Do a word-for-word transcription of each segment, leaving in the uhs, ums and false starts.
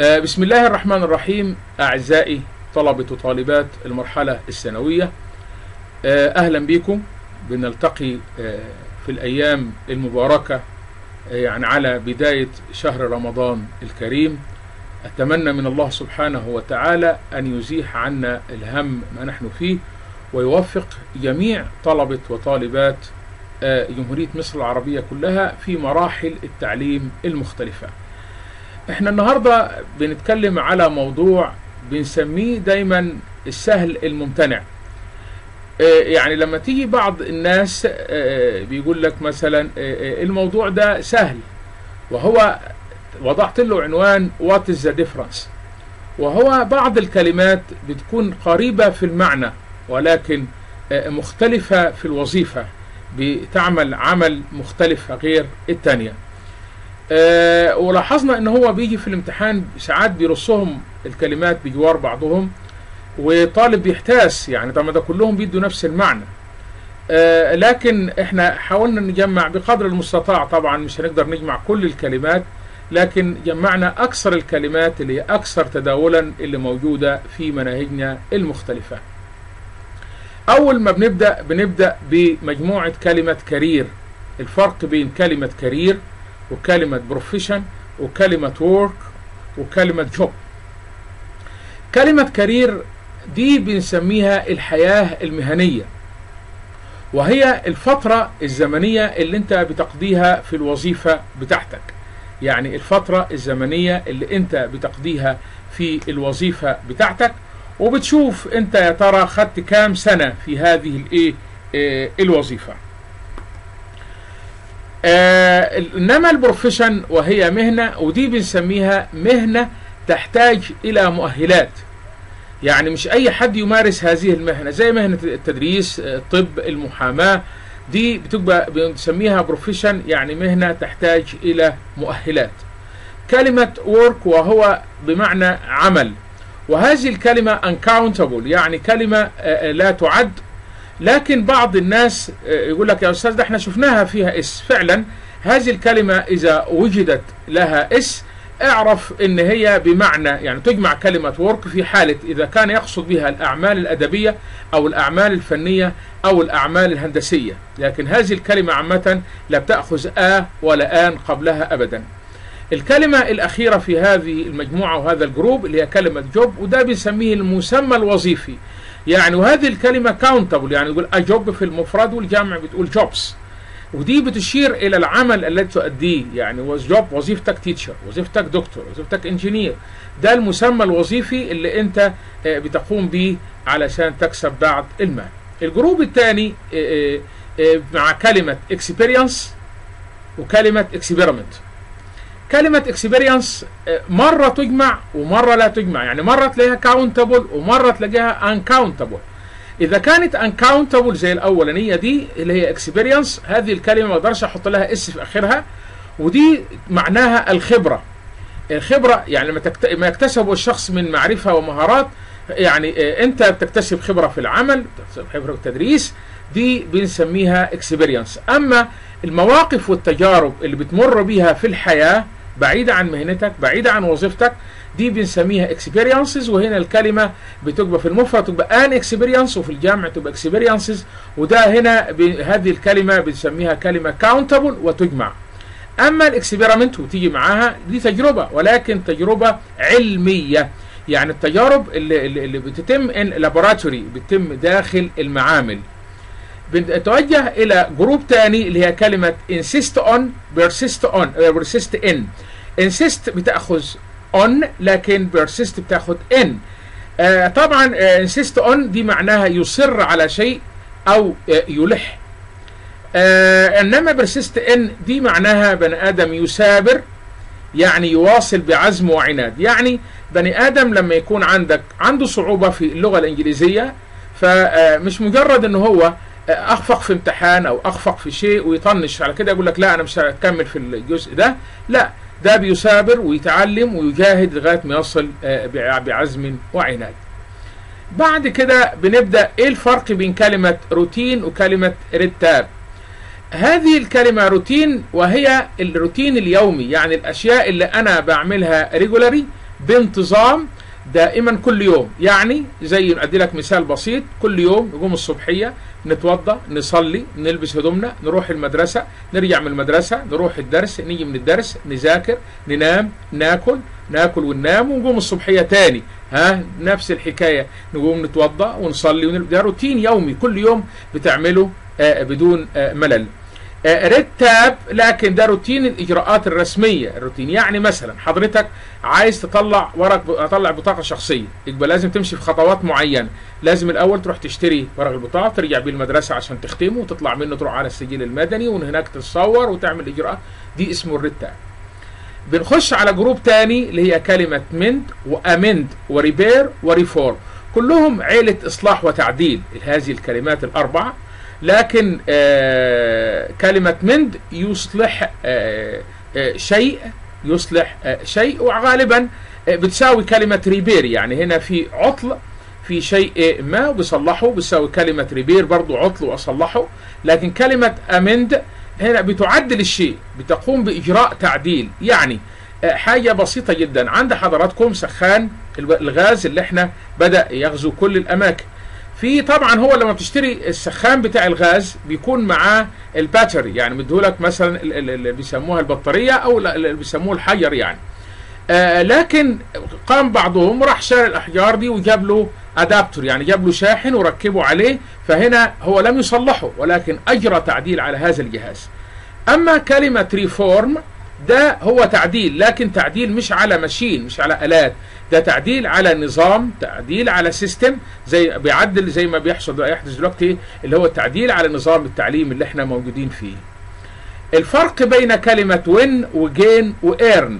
بسم الله الرحمن الرحيم. أعزائي طلبة وطالبات المرحلة الثانوية، أهلا بكم. بنلتقي في الأيام المباركة يعني على بداية شهر رمضان الكريم. أتمنى من الله سبحانه وتعالى أن يزيح عنا الهم ما نحن فيه، ويوفق جميع طلبة وطالبات جمهورية مصر العربية كلها في مراحل التعليم المختلفة. احنا النهاردة بنتكلم على موضوع بنسميه دايما السهل الممتنع. يعني لما تيجي بعض الناس بيقول لك مثلا الموضوع ده سهل، وهو وضعت له عنوان What is the difference، وهو بعض الكلمات بتكون قريبة في المعنى ولكن مختلفة في الوظيفة، بتعمل عمل مختلف غير التانية. أه ولاحظنا ان هو بيجي في الامتحان ساعات بيرصهم الكلمات بجوار بعضهم، وطالب بيحتاس يعني طب ما ده كلهم بيدوا نفس المعنى. أه لكن احنا حاولنا نجمع بقدر المستطاع، طبعا مش هنقدر نجمع كل الكلمات، لكن جمعنا اكثر الكلمات اللي هي اكثر تداولا اللي موجودة في مناهجنا المختلفة. اول ما بنبدأ بنبدأ بمجموعة كلمة كارير. الفرق بين كلمة كارير وكلمة بروفيشن وكلمة وورك وكلمة جوب. كلمة كارير دي بنسميها الحياة المهنية، وهي الفترة الزمنية اللي انت بتقضيها في الوظيفة بتاعتك. يعني الفترة الزمنية اللي انت بتقضيها في الوظيفة بتاعتك، وبتشوف انت يا ترى خدت كام سنة في هذه الايه اه الوظيفة. آه انما البروفيشن وهي مهنة، ودي بنسميها مهنة تحتاج الى مؤهلات. يعني مش اي حد يمارس هذه المهنة، زي مهنة التدريس، الطب، المحاماة، دي بتبقى بنسميها بروفيشن، يعني مهنة تحتاج الى مؤهلات. كلمة work وهو بمعنى عمل، وهذه الكلمة uncountable، يعني كلمة آه لا تعد. لكن بعض الناس يقول لك يا أستاذ ده احنا شفناها فيها اس. فعلا هذه الكلمة إذا وجدت لها اس اعرف ان هي بمعنى يعني تجمع كلمة work في حالة إذا كان يقصد بها الأعمال الأدبية أو الأعمال الفنية أو الأعمال الهندسية. لكن هذه الكلمة عامة لا بتأخذ آ ولا آن قبلها أبدا. الكلمة الأخيرة في هذه المجموعة وهذا الجروب اللي هي كلمة جوب، وده بنسميه المسمى الوظيفي. يعني وهذه الكلمة countable، يعني يقول أجوب في المفرد والجمع بتقول jobs، ودي بتشير إلى العمل الذي تؤديه. يعني job وظيفتك تيتشر، وظيفتك دكتور، وظيفتك انجينير. ده المسمى الوظيفي اللي أنت بتقوم به علشان تكسب بعض المال. الجروب الثاني مع كلمة experience وكلمة experiment. كلمة experience مرة تجمع ومرة لا تجمع، يعني مرة تلاقيها countable ومرة تلاقيها uncountable. إذا كانت uncountable زي الأولانية دي اللي هي experience، هذه الكلمة ما اقدرش أحط لها اس في آخرها، ودي معناها الخبرة. الخبرة يعني لما ما يكتسبه الشخص من معرفة ومهارات، يعني أنت بتكتسب خبرة في العمل، بتكتسب خبرة في التدريس، دي بنسميها experience. أما المواقف والتجارب اللي بتمر بيها في الحياة بعيدة عن مهنتك، بعيدة عن وظيفتك، دي بنسميها experiences. وهنا الكلمة بتبقى في المفرد تبقى an experience، وفي الجمع تبقى experiences. وده هنا هذه الكلمة بنسميها كلمة countable وتجمع. أما الاكسبيرمنت وتيجي معاها دي تجربة، ولكن تجربة علمية. يعني التجارب اللي, اللي بتتم in laboratory، بتتم داخل المعامل. بنتوجه إلى جروب تاني اللي هي كلمة insist on persist on persist in. insist بتأخذ on، لكن persist بتأخذ in. آه طبعا آه insist on دي معناها يصر على شيء أو آه يلح. آه إنما persist in دي معناها بني آدم يثابر، يعني يواصل بعزم وعناد. يعني بني آدم لما يكون عندك عنده صعوبة في اللغة الإنجليزية، فمش مجرد إن هو اخفق في امتحان او اخفق في شيء ويطنش على كده يقول لك لا انا مش هكمل في الجزء ده، لا، ده بيثابر ويتعلم ويجاهد لغايه ما يصل بعزم وعناد. بعد كده بنبدا ايه الفرق بين كلمه روتين وكلمه رتاب. هذه الكلمه روتين وهي الروتين اليومي، يعني الاشياء اللي انا بعملها ريجولاري بانتظام دائما كل يوم. يعني زي ادي لك مثال بسيط، كل يوم نقوم الصبحيه نتوضا، نصلي، نلبس هدومنا، نروح المدرسه، نرجع من المدرسه، نروح الدرس، نيجي من الدرس، نذاكر، ننام، ناكل ناكل وننام، ونقوم الصبحيه تاني، ها نفس الحكايه، نقوم نتوضا ونصلي ونلبس. ده روتين يومي كل يوم بتعمله آه بدون آه ملل. رتاب، لكن ده روتين الاجراءات الرسميه. الروتين يعني مثلا حضرتك عايز تطلع ورق، تطلع بطاقه شخصيه، يبقى لازم تمشي في خطوات معينه. لازم الاول تروح تشتري ورق البطاقه، ترجع بيه المدرسه عشان تختمه، وتطلع منه تروح على السجل المدني، ومن هناك تتصور وتعمل اجراءات. دي اسمه الرتاب. بنخش على جروب تاني اللي هي كلمه مند وامند وريبير وريفورم، كلهم عيله اصلاح وتعديل هذه الكلمات الاربعه. لكن آه كلمة مند يصلح آه آه شيء، يصلح آه شيء، وغالبا آه بتساوي كلمة ريبير. يعني هنا في عطل في شيء ما وبصلحه، بتساوي كلمة ريبير برضو عطل وأصلحه. لكن كلمة أمند هنا بتعدل الشيء، بتقوم بإجراء تعديل. يعني آه حاجة بسيطة جدا، عند حضراتكم سخان الغاز اللي احنا بدأ يغزو كل الأماكن. في طبعا هو لما بتشتري السخان بتاع الغاز بيكون معاه الباتري، يعني مديهولك مثلا اللي بيسموها البطاريه او اللي بيسموه الحجر يعني. آه لكن قام بعضهم راح شاري الاحجار دي وجاب له ادابتور، يعني جاب له شاحن وركبه عليه، فهنا هو لم يصلحه ولكن اجرى تعديل على هذا الجهاز. اما كلمه ريفورم ده هو تعديل، لكن تعديل مش على ماشين، مش على آلات، ده تعديل على نظام، تعديل على سيستم، زي بيعدل زي ما بيحصل يحدث دلوقتي اللي هو التعديل على نظام التعليم اللي احنا موجودين فيه. الفرق بين كلمة وين وجين وإيرن.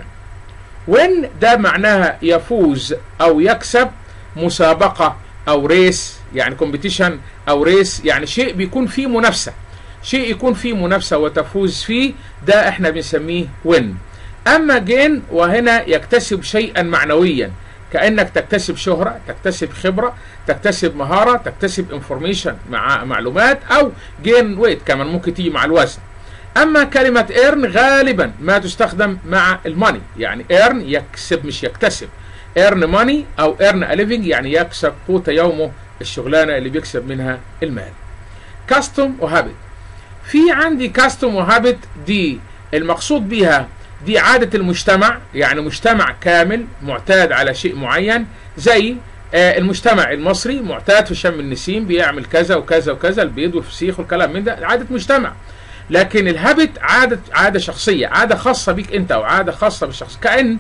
وين ده معناها يفوز أو يكسب، مسابقة أو ريس، يعني كومبيتيشن أو ريس، يعني شيء بيكون فيه منافسة، شيء يكون فيه منافسة وتفوز فيه، ده احنا بنسميه وين. اما جين وهنا يكتسب شيئا معنويا، كأنك تكتسب شهرة، تكتسب خبرة، تكتسب مهارة، تكتسب انفورميشن مع معلومات، او جين ويت كمان ممكن تيجي مع الوزن. اما كلمة ايرن غالبا ما تستخدم مع الماني، يعني ايرن يكسب مش يكتسب، ايرن ماني او ايرن ليفنج يعني يكسب قوت يومه، الشغلانة اللي بيكسب منها المال. كاستم وهابت، في عندي كاستم وهابت دي المقصود بها دي عادة المجتمع، يعني مجتمع كامل معتاد على شيء معين، زي آه المجتمع المصري معتاد في شم النسيم بيعمل كذا وكذا وكذا، البيض والفسيخ والكلام من ده، عادة مجتمع. لكن الهابت عادة عادة شخصية، عادة خاصة بك انت او عادة خاصة بالشخص. كأن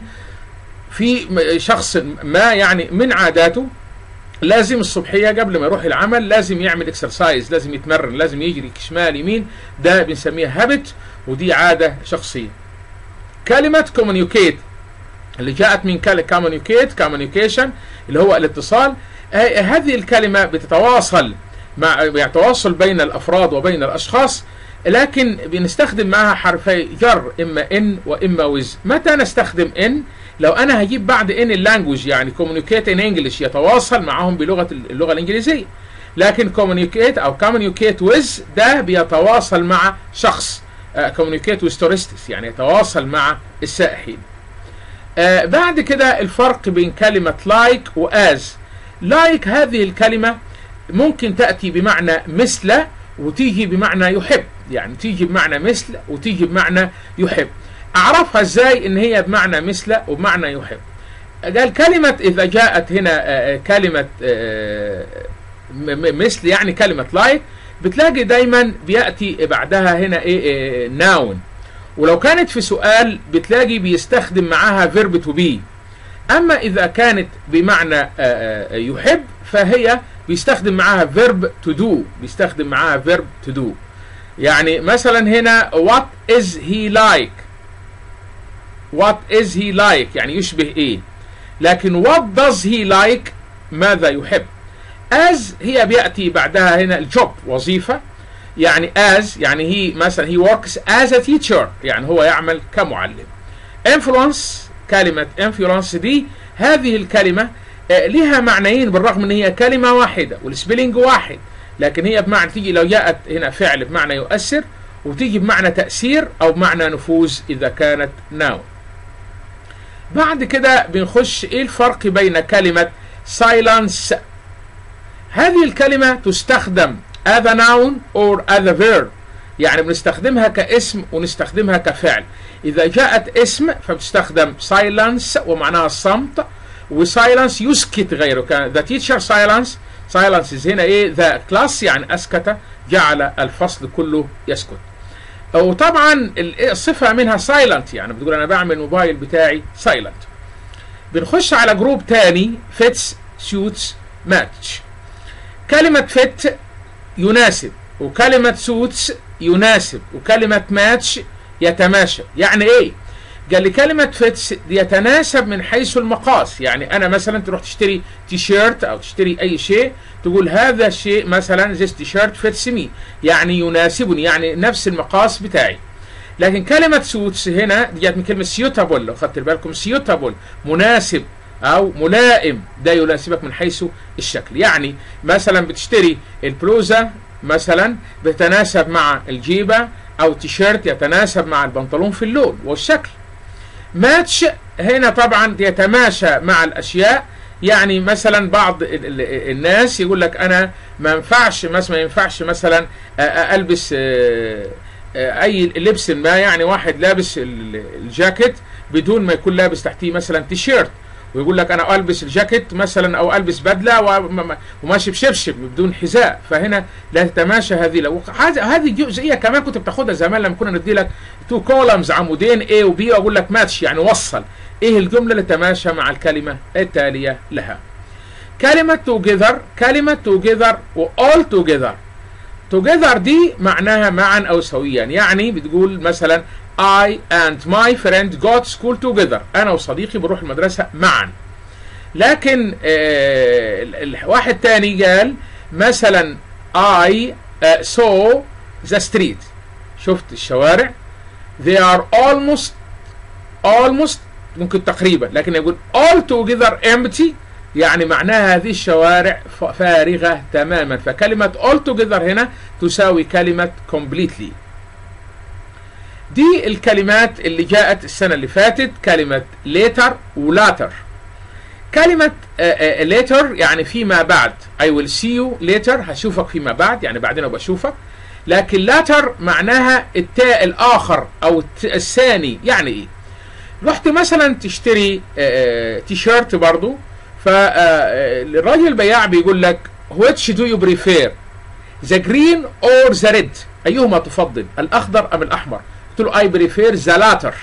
في شخص ما يعني من عاداته لازم الصبحية قبل ما يروح العمل لازم يعمل اكسرسايز، لازم يتمرن، لازم يجري شمال يمين، ده بنسميها هابت، ودي عادة شخصية. كلمة communicate اللي جاءت من كلمة communicate communication اللي هو الاتصال، آه هذه الكلمة بتتواصل مع يتواصل بين الأفراد وبين الأشخاص، لكن بنستخدم معها حرفي جر، إما إن وإما with. متى نستخدم إن؟ لو أنا هجيب بعد إن اللانجوج، يعني communicate in English يتواصل معهم بلغة اللغة الإنجليزية، لكن communicate أو communicate with ده بيتواصل مع شخص. Uh, communicate with tourists يعني يتواصل مع السائحين. uh, بعد كده الفرق بين كلمة like و as. like هذه الكلمة ممكن تأتي بمعنى مثل وتيجي بمعنى يحب، يعني تيجي بمعنى مثل وتيجي بمعنى يحب. أعرفها إزاي إن هي بمعنى مثل وبمعنى يحب؟ قال كلمة إذا جاءت هنا uh, كلمة uh, مثل يعني كلمة like بتلاقي دايما بيأتي بعدها هنا ايه, إيه ناون، ولو كانت في سؤال بتلاقي بيستخدم معاها فيرب تو بي. اما اذا كانت بمعنى يحب فهي بيستخدم معاها فيرب تو دو، بيستخدم معاها فيرب تو دو. يعني مثلا هنا what is he like، what is he like يعني يشبه ايه، لكن what does he like ماذا يحب. as هي بيأتي بعدها هنا الجوب وظيفة، يعني as يعني هي مثلا he works as a teacher يعني هو يعمل كمعلم. influence كلمة influence دي هذه الكلمة لها معنيين بالرغم ان هي كلمة واحدة والسبيلنج واحد، لكن هي بمعنى تيجي لو جاءت هنا فعل بمعنى يؤثر، وتيجي بمعنى تأثير او بمعنى نفوذ اذا كانت noun. بعد كده بنخش ايه الفرق بين كلمة silence. هذه الكلمة تستخدم as a noun or as a verb، يعني بنستخدمها كاسم ونستخدمها كفعل. إذا جاءت اسم فبتستخدم silence ومعناها الصمت، وسايلنس يسكت غيره. the teacher silence silence هنا ايه the class يعني أسكت، جعل الفصل كله يسكت. وطبعا الصفة منها silent، يعني بتقول أنا بعمل الموبايل بتاعي silent. بنخش على جروب تاني fits suits match. كلمة fit يناسب، وكلمة suits يناسب، وكلمة match يتماشى. يعني ايه؟ قال لي كلمة fits يتناسب من حيث المقاس. يعني أنا مثلا تروح تشتري تيشيرت أو تشتري أي شيء، تقول هذا الشيء مثلا this t-shirt fits me، يعني يناسبني، يعني نفس المقاس بتاعي. لكن كلمة suits هنا جت من كلمة suitable، لو خدت بالكم suitable مناسب أو ملائم، ده يناسبك من حيث الشكل. يعني مثلا بتشتري البلوزة مثلا بتناسب مع الجيبة، أو تيشيرت يتناسب مع البنطلون في اللون والشكل. ماتش هنا طبعا يتماشى مع الاشياء. يعني مثلا بعض الناس يقول لك انا ما ينفعش مثلا ما ينفعش مثلا البس اي لبس ما، يعني واحد لابس الجاكيت بدون ما يكون لابس تحتيه مثلا تيشيرت، ويقول لك انا البس الجاكيت مثلا او البس بدله وماشي بشبشب بدون حذاء، فهنا لا تتماشى هذه. هذه جزئيه كمان كنت بتاخدها زمان لما كنا ندي لك تو كولمز عمودين A و B واقول لك ماتش يعني وصل ايه الجمله اللي تماشى مع الكلمه التاليه لها. كلمه together، كلمه together و all together. together دي معناها معا او سويا، يعني بتقول مثلا I and my friend go to school together، أنا وصديقي بنروح المدرسة معا. لكن آه واحد تاني قال مثلا I uh, saw the street، شفت الشوارع. they are almost almost ممكن تقريبا، لكن يقول all together empty، يعني معناها هذه الشوارع فارغة تماما. فكلمة all together هنا تساوي كلمة completely. دي الكلمات اللي جاءت السنة اللي فاتت، كلمة later و later. كلمة uh, uh, later يعني فيما بعد، I will see you later، هشوفك فيما بعد يعني بعدين بشوفك. لكن later معناها التاء الآخر أو الثاني. يعني إيه؟ رحت مثلا تشتري uh, uh, تيشيرت برضو، فالراجل البياع بيقول لك which do you prefer the green or the red، أيهما تفضل الأخضر أم الأحمر؟ قلت له I prefer the latter،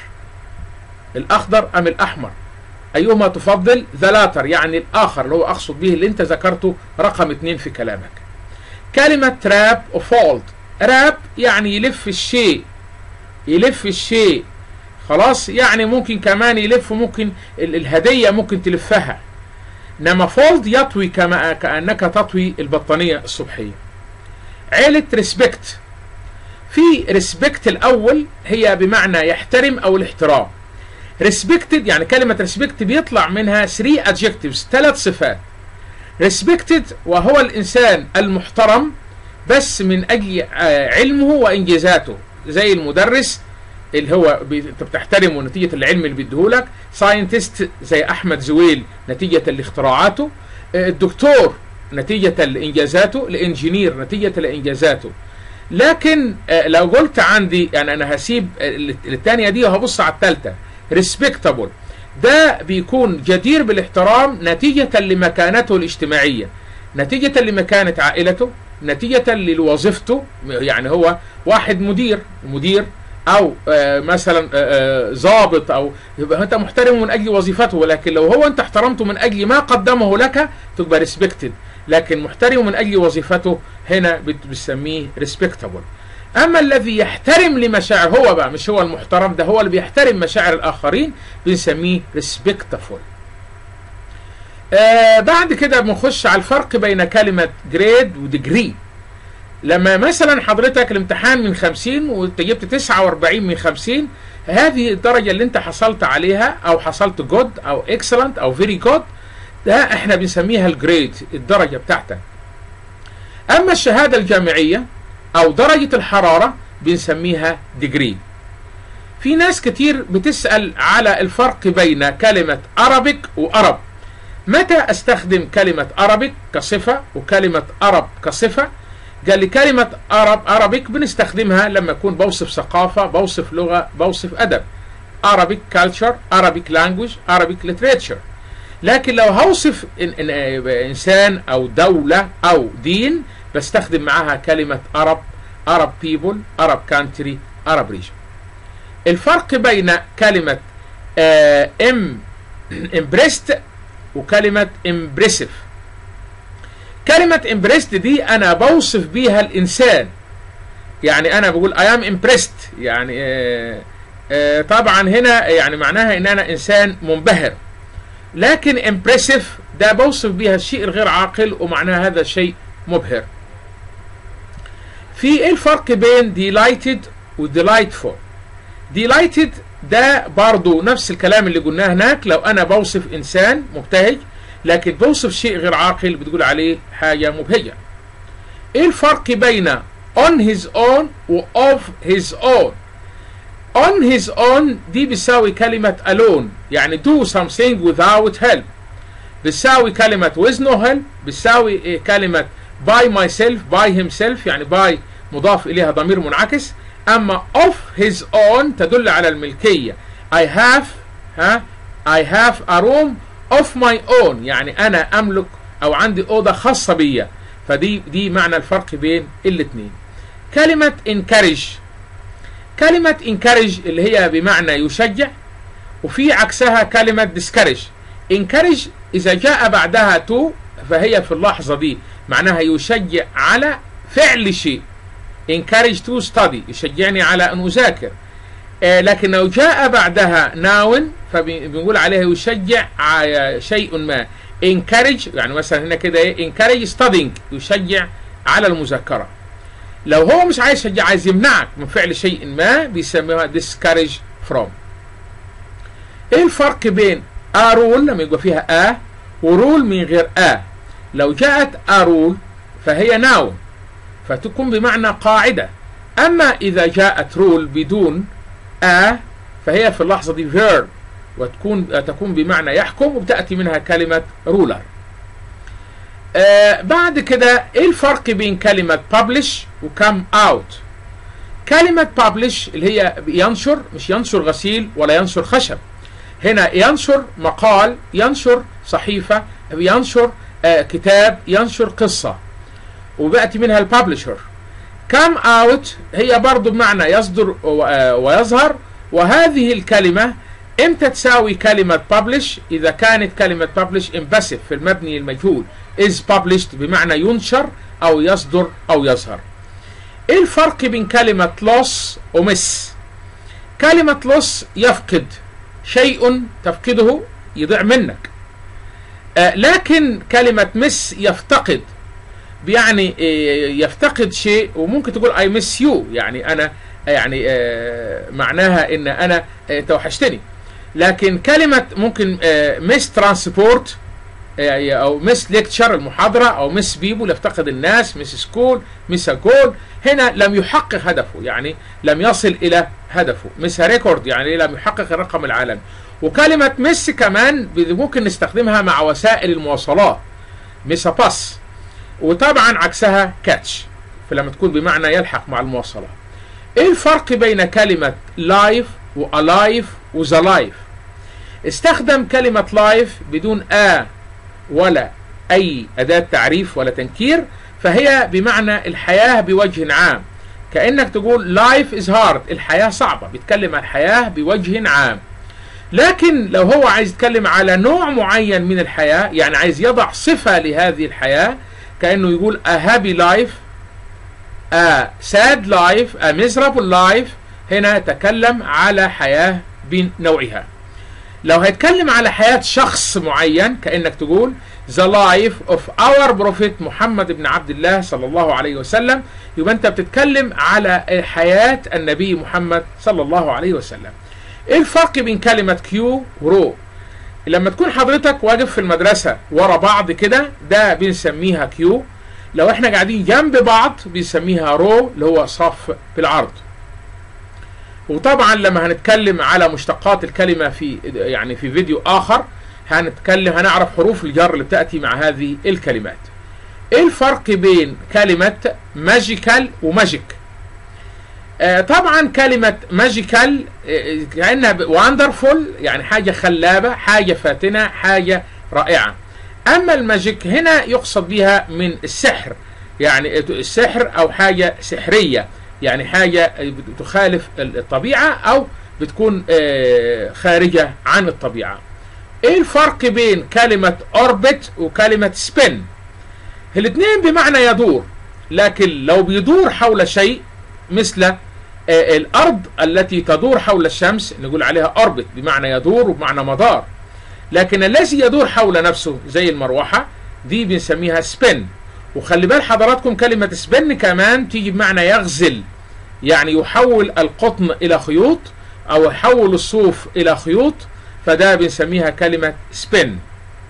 الأخضر أم الأحمر؟ أيهما تفضل؟ the latter يعني الآخر، اللي هو أقصد به اللي أنت ذكرته رقم اثنين في كلامك. كلمة wrap و fold. wrap يعني يلف الشيء، يلف الشيء خلاص، يعني ممكن كمان يلف، ممكن الهدية ممكن تلفها. إنما fold يطوي كما كأنك تطوي البطانية الصبحية. عيلة respect. في ريسبكت الأول هي بمعنى يحترم أو الاحترام. ريسبكتد يعني كلمة ريسبكت بيطلع منها ثلاثة adjectives، ثلاث صفات. ريسبكتد وهو الإنسان المحترم بس من أجل علمه وإنجازاته، زي المدرس اللي هو انت بتحترمه نتيجة العلم اللي بيديهولك. ساينتست زي أحمد زويل نتيجة لاختراعاته. الدكتور نتيجة لإنجازاته. الإنجينير نتيجة لإنجازاته. لكن لو قلت عندي يعني انا هسيب الثانيه دي وهبص على الثالثه respectable، ده بيكون جدير بالاحترام نتيجه لمكانته الاجتماعيه، نتيجه لمكانه عائلته، نتيجه لوظيفته. يعني هو واحد مدير مدير او مثلا ضابط، او يبقى انت محترمه من اجل وظيفته. ولكن لو هو انت احترمته من اجل ما قدمه لك تبقى respected، لكن محترمه من اجل وظيفته هنا بتسميه respectable. اما الذي يحترم لمشاعر، هو بقى مش هو المحترم، ده هو اللي بيحترم مشاعر الاخرين، بنسميه respectful. آه بعد كده بنخش على الفرق بين كلمة grade و degree. لما مثلا حضرتك الامتحان من خمسين وانت جبت تسعة واربعين من خمسين، هذه الدرجة اللي انت حصلت عليها او حصلت good او excellent او very good، ده احنا بنسميها الجريد، الدرجة بتاعتك. اما الشهادة الجامعية او درجة الحرارة بنسميها degree. في ناس كتير بتسأل على الفرق بين كلمة Arabic وأرب. متى استخدم كلمة Arabic كصفة وكلمة أرب كصفة؟ قال لي كلمة أرب Arabic بنستخدمها لما يكون بوصف ثقافة، بوصف لغة، بوصف أدب. Arabic culture، Arabic language، Arabic literature. لكن لو هوصف إن إن إنسان أو دولة أو دين بستخدم معها كلمة Arab، Arab people، Arab country، Arab region. الفرق بين كلمة آه ام impressed وكلمة impressive. كلمة impressed دي أنا بوصف بيها الإنسان، يعني أنا بقول I am impressed، يعني آه آه طبعا هنا يعني معناها إن أنا إنسان منبهر. لكن impressive ده بوصف بيها الشيء الغير عاقل ومعناها هذا الشيء مبهر. في إيه الفرق بين delighted و delightful؟ delighted ده برضو نفس الكلام اللي قلناه هناك، لو أنا بوصف إنسان مبتهج، لكن بوصف شيء غير عاقل بتقول عليه حاجة مبهجة. إيه الفرق بين on his own و of his own؟ on his own دي بتساوي كلمة alone، يعني do something without help. بتساوي كلمة with no help، بتساوي كلمة by myself، by himself، يعني by مضاف إليها ضمير منعكس. أما of his own تدل على الملكية. I have ها I have a room of my own، يعني أنا أملك أو عندي أوضة خاصة بي. فدي دي معنى الفرق بين الاثنين. كلمة encourage، كلمة encourage اللي هي بمعنى يشجع، وفي عكسها كلمة discourage. encourage إذا جاء بعدها to فهي في اللحظة دي معناها يشجع على فعل شيء. encourage to study، يشجعني على أن أذاكر. آه لكن لو جاء بعدها noun فبنقول عليها يشجع على شيء ما. encourage يعني مثلا هنا كده ايه encourage studying، يشجع على المذاكرة. لو هو مش عايز يشجع، عايز يمنعك من فعل شيء ما، بيسميها discourage from. ايه الفرق بين a rule لما يبقى فيها a ورول من غير a؟ لو جاءت a rule فهي noun فتكون بمعنى قاعدة. أما إذا جاءت رول بدون a فهي في اللحظة دي verb وتكون تكون بمعنى يحكم، وبتأتي منها كلمة ruler. آه بعد كده إيه الفرق بين كلمة publish و come out؟ كلمة publish اللي هي ينشر، مش ينشر غسيل ولا ينشر خشب. هنا ينشر مقال، ينشر صحيفة، ينشر آه كتاب، ينشر قصة، وبأتي منها البابلشر. come out هي برضو بمعنى يصدر ويظهر. وهذه الكلمة امتى تساوي كلمة publish؟ إذا كانت كلمة publish impassive في المبني المجهول، is published بمعنى ينشر أو يصدر أو يظهر. إيه الفرق بين كلمة loss وmiss؟ كلمة loss يفقد شيء، تفقده يضيع منك. آه لكن كلمة miss يفتقد، يعني يفتقد شيء، وممكن تقول I miss you، يعني أنا يعني معناها إن أنا توحشتني. لكن كلمة ممكن miss transport أو miss lecture المحاضرة، أو miss people يفتقد الناس، miss school، miss a goal، هنا لم يحقق هدفه، يعني لم يصل إلى هدفه. miss a record يعني لم يحقق الرقم العالمي. وكلمة miss كمان ممكن نستخدمها مع وسائل المواصلات، miss a bus، وطبعا عكسها كاتش فلما تكون بمعنى يلحق مع المواصلات. ايه الفرق بين كلمة life و alive و the life؟ استخدم كلمة life بدون a ولا اي اداة تعريف ولا تنكير، فهي بمعنى الحياة بوجه عام. كأنك تقول life is hard، الحياة صعبة، بيتكلم عن الحياة بوجه عام. لكن لو هو عايز يتكلم على نوع معين من الحياة، يعني عايز يضع صفة لهذه الحياة، كأنه يقول a happy life، a sad life، a miserable life، هنا تكلم على حياة بنوعها. لو هيتكلم على حياة شخص معين، كأنك تقول the life of our prophet محمد بن عبد الله صلى الله عليه وسلم، يبقى أنت بتتكلم على حياة النبي محمد صلى الله عليه وسلم. إيه الفرق بين كلمة كيو ورو؟ لما تكون حضرتك واقف في المدرسة ورا بعض كده، ده بنسميها كيو. لو احنا قاعدين جنب بعض بنسميها رو، اللي هو صف بالعرض. وطبعا لما هنتكلم على مشتقات الكلمة في يعني في فيديو آخر هنتكلم هنعرف حروف الجر اللي بتأتي مع هذه الكلمات. ايه الفرق بين كلمة ماجيكال وماجيك؟ آه طبعا كلمة ماجيكال آه كأنها واندرفول، يعني حاجة خلابة، حاجة فاتنة، حاجة رائعة. أما الماجيك هنا يقصد بها من السحر، يعني السحر أو حاجة سحرية، يعني حاجة تخالف الطبيعة أو بتكون آه خارجة عن الطبيعة. ايه الفرق بين كلمة اوربت وكلمة سبين؟ الاثنين بمعنى يدور، لكن لو بيدور حول شيء مثل آه الارض التي تدور حول الشمس نقول عليها اوربت بمعنى يدور وبمعنى مدار، لكن الذي يدور حول نفسه زي المروحة دي بنسميها سبين. وخلي بال حضراتكم كلمة سبين كمان تيجي بمعنى يغزل، يعني يحول القطن الى خيوط او يحول الصوف الى خيوط، فده بنسميها كلمة سبين.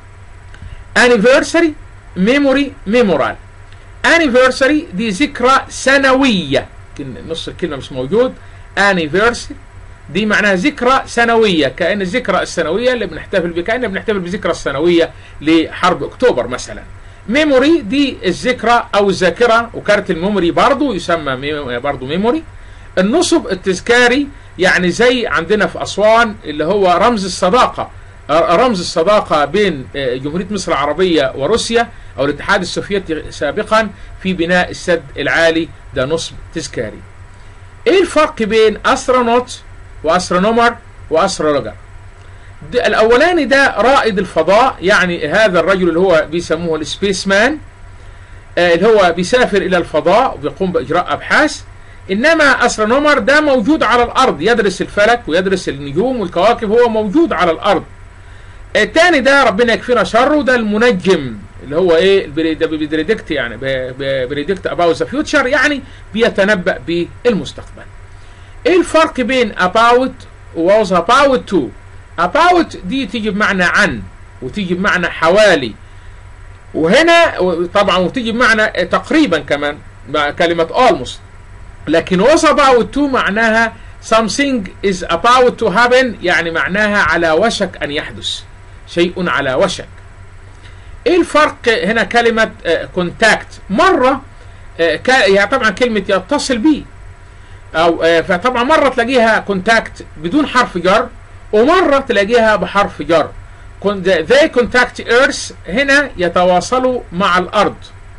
anniversary memory memorial. anniversary دي ذكرى سنوية، نص الكلمة مش موجود. anniversary دي معناها ذكرى سنوية، كأن الذكرى السنوية اللي بنحتفل بها، كأننا بنحتفل بذكرى السنوية لحرب أكتوبر مثلا. ميموري دي الذكرى أو الذاكرة، وكارت الميموري برضو يسمى برضو ميموري. النصب التذكاري يعني زي عندنا في أسوان اللي هو رمز الصداقة، رمز الصداقة بين جمهورية مصر العربية وروسيا أو الاتحاد السوفيتي سابقا في بناء السد العالي، ده نصب تذكاري. ايه الفرق بين أسترونوت وأسترونومر وأسترولوجر؟ الأولاني ده رائد الفضاء، يعني هذا الرجل اللي هو بيسموه السبيس مان، اللي هو بيسافر إلى الفضاء وبيقوم بإجراء أبحاث. إنما أسترونومر ده موجود على الأرض، يدرس الفلك ويدرس النجوم والكواكب، هو موجود على الأرض. الثاني ده ربنا يكفينا شره، ده المنجم اللي هو ايه بريدكت، يعني بريدكت اباوت ذا فيوتشر، يعني بيتنبأ بالمستقبل. ايه الفرق بين about was about to؟ about دي تيجي بمعنى عن، وتيجي بمعنى حوالي، وهنا طبعا وتيجي بمعنى تقريبا كمان مع كلمة almost. لكن was about to معناها something is about to happen، يعني معناها على وشك ان يحدث، شيء على وشك. ايه الفرق هنا؟ كلمة كونتاكت مرة يعني طبعا كلمة يتصل بيه، او فطبعا مرة تلاقيها كونتاكت بدون حرف جر، ومرة تلاقيها بحرف جر. they contact earth هنا يتواصلوا مع الارض.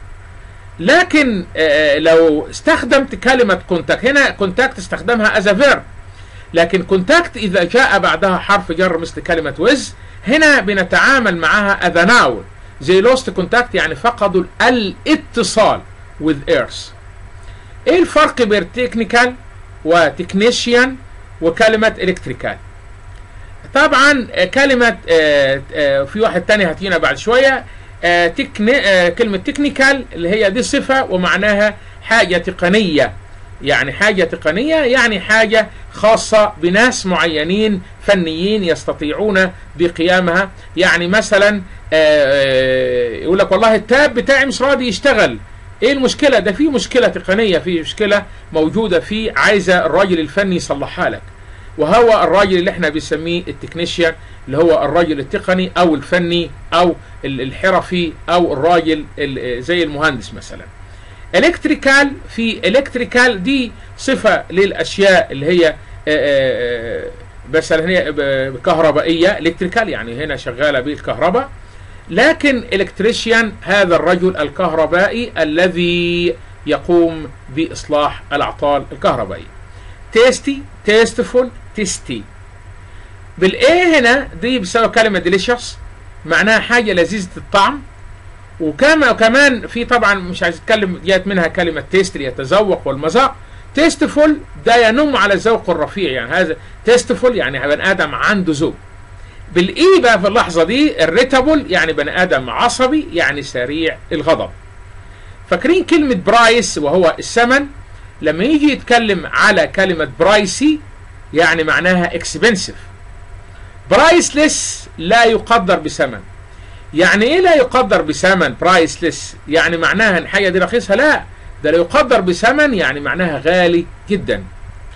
لكن لو استخدمت كلمة كونتاكت هنا، كونتاكت استخدمها as a verb، لكن كونتاكت اذا جاء بعدها حرف جر مثل كلمة with هنا بنتعامل معها as a noun، زي lost contact يعني فقدوا الاتصال with earth. ايه الفرق بين technical وتكنيشيان وكلمة electrical؟ طبعا كلمة في واحد تاني هتينا بعد شوية، كلمة تكنيكال اللي هي دي صفة ومعناها حاجة تقنية، يعني حاجة تقنية يعني حاجة خاصة بناس معينين فنيين يستطيعون بقيامها. يعني مثلا يقول لك والله التاب بتاعي مش راضي يشتغل، ايه المشكلة؟ ده في مشكلة تقنية، في مشكلة موجودة فيه عايزة الراجل الفني يصلحها لك، وهو الراجل اللي احنا بنسميه التكنيشيان، اللي هو الراجل التقني او الفني او الحرفي او الراجل زي المهندس مثلا. الكتريكال، في الكتريكال دي صفة للاشياء اللي هي مثلا هي كهربائية، الكتريكال يعني هنا شغالة بالكهرباء. لكن الكتريشيان هذا الرجل الكهربائي الذي يقوم بإصلاح الأعطال الكهربائية. تيستي، تيستفول، تيستي. بالايه هنا دي بسبب كلمة ديليشس معناها حاجة لذيذة الطعم، وكما كمان في طبعا مش عايز اتكلم جاءت منها كلمة تيست يتذوق والمذاق. تيستفول ده ينم على الذوق الرفيع، يعني هذا تيستفول يعني بني ادم عنده ذوق. بالاي بقى في اللحظة دي الريتابل يعني بني ادم عصبي، يعني سريع الغضب. فاكرين كلمة برايس وهو الثمن؟ لما يجي يتكلم على كلمة برايسي يعني معناها اكسبنسيف. برايسلس لا يقدر بثمن. يعني ايه لا يقدر بثمن؟ برايسلس يعني معناها ان حاجة دي رخيصة؟ لا، ده لا يقدر بثمن يعني معناها غالي جدا.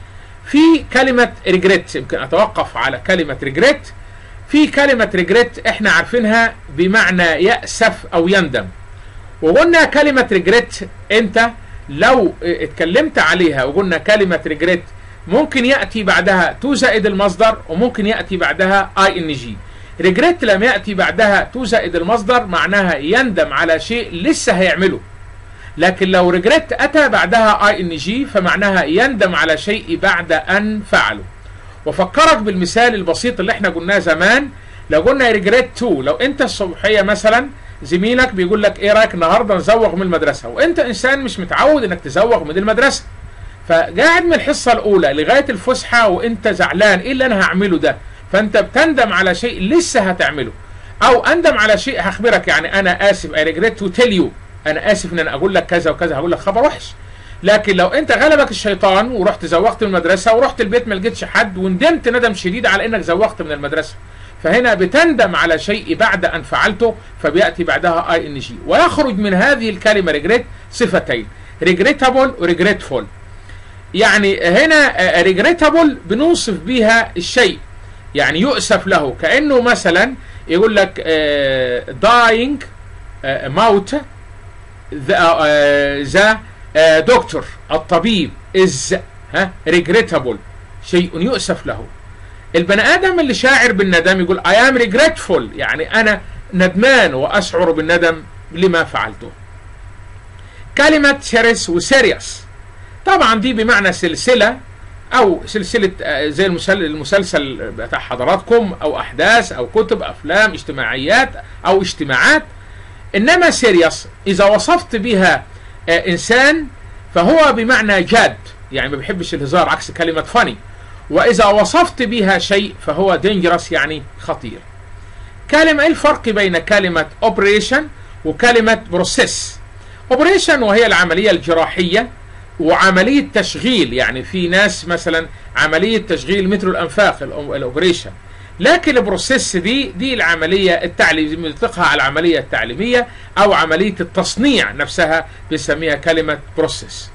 في كلمة ريجريت، يمكن أتوقف على كلمة ريجريت. في كلمة ريجريت احنا عارفينها بمعنى يأسف أو يندم، وقلنا كلمة ريجريت انت لو اتكلمت عليها وقلنا كلمة ريجريت ممكن يأتي بعدها تو زائد المصدر، وممكن يأتي بعدها اي ان جي. ريجريت لم يأتي بعدها تو زائد المصدر معناها يندم على شيء لسه هيعمله، لكن لو ريجريت أتى بعدها اي ان جي فمعناها يندم على شيء بعد أن فعله. وفكرك بالمثال البسيط اللي احنا قلناه زمان، لو قلنا ريجريت تو، لو انت الصبحية مثلا زميلك بيقول لك ايه رايك النهارده نزوغ من المدرسة، وانت انسان مش متعود انك تزوغ من المدرسة، فقاعد من الحصة الاولى لغاية الفسحة وانت زعلان ايه اللي انا هعمله ده، فانت بتندم على شيء لسه هتعمله. او اندم على شيء هخبرك، يعني انا اسف I regret to tell you، انا اسف ان انا اقول لك كذا وكذا، هقول لك خبر وحش. لكن لو انت غلبك الشيطان ورحت زوغت من المدرسة ورحت البيت ما لقيتش حد وندمت ندم شديد على انك زوغت من المدرسة، فهنا بتندم على شيء بعد ان فعلته، فبيأتي بعدها اي ان جي. ويخرج من هذه الكلمة ريجريت صفتين، ريجريتابل وريجريتفول. يعني هنا ريجريتابل بنوصف بيها الشيء، يعني يؤسف له، كأنه مثلا يقول لك dying موت ذا دكتور الطبيب is ها regrettable، شيء يؤسف له. البني آدم اللي شاعر بالندم يقول I am regretful، يعني أنا ندمان وأشعر بالندم لما فعلته. كلمة serious و serious طبعا دي بمعنى سلسلة أو سلسلة زي المسلسل بتاع حضراتكم، أو أحداث أو كتب أفلام اجتماعيات أو اجتماعات. إنما serious إذا وصفت بها إنسان فهو بمعنى جاد، يعني ما بيحبش الهزار عكس كلمة funny. وإذا وصفت بها شيء فهو dangerous يعني خطير. كلمة، إيه الفرق بين كلمة operation وكلمة process؟ operation وهي العملية الجراحية وعملية تشغيل، يعني في ناس مثلا عملية تشغيل مثل الأنفاق الأوبريشن، لكن البروسيس دي دي العملية التعليمية، بنطلقها على العملية التعليمية أو عملية التصنيع نفسها بنسميها كلمة بروسيس.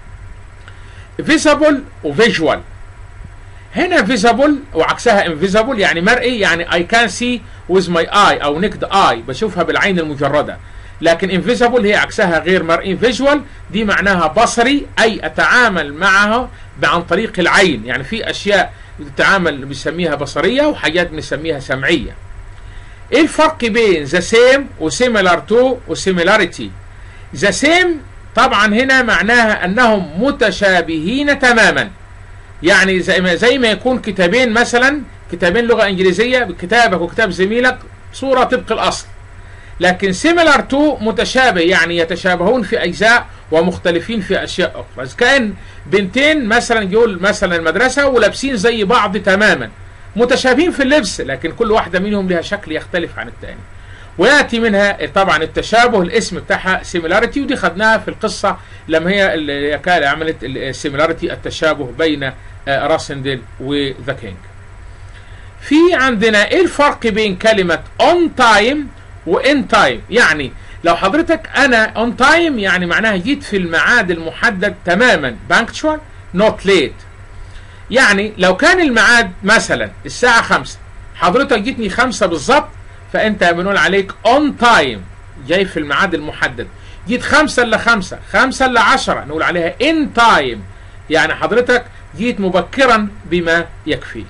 visible وفيجوال، هنا visible وعكسها invisible يعني مرئي، يعني I can see with my eye أو naked eye، بشوفها بالعين المجردة. لكن invisible هي عكسها غير مرئي. visual دي معناها بصري، أي أتعامل معها عن طريق العين، يعني في أشياء بتتعامل بنسميها بصرية وحاجات بنسميها سمعية. إيه الفرق بين the same و similar to و similarity؟ the same طبعا هنا معناها أنهم متشابهين تماما، يعني زي ما زي ما يكون كتابين مثلا، كتابين لغة إنجليزية، كتابك وكتاب زميلك صورة طبق الأصل. لكن similar to متشابه، يعني يتشابهون في أجزاء ومختلفين في أشياء أخرى. إذا كان بنتين مثلا يقول مثلا المدرسة ولابسين زي بعض تماما، متشابهين في اللبس، لكن كل واحدة منهم لها شكل يختلف عن الثاني. ويأتي منها طبعا التشابه، الاسم بتاعها similarity، ودي خدناها في القصة لما هي اللي عملت similarity التشابه بين راسندل وذا كينج. في عندنا ايه الفرق بين كلمة on time و in time؟ يعني لو حضرتك انا on time يعني معناها جيت في الميعاد المحدد تماما، punctual not late. يعني لو كان الميعاد مثلا الساعة خمسة، حضرتك جيتني خمسة بالظبط، فانت بنقول عليك on time، جاي في الميعاد المحدد. جيت خمسة الا خمسة، خمسة الا عشرة، نقول عليها in time، يعني حضرتك جيت مبكرا بما يكفي.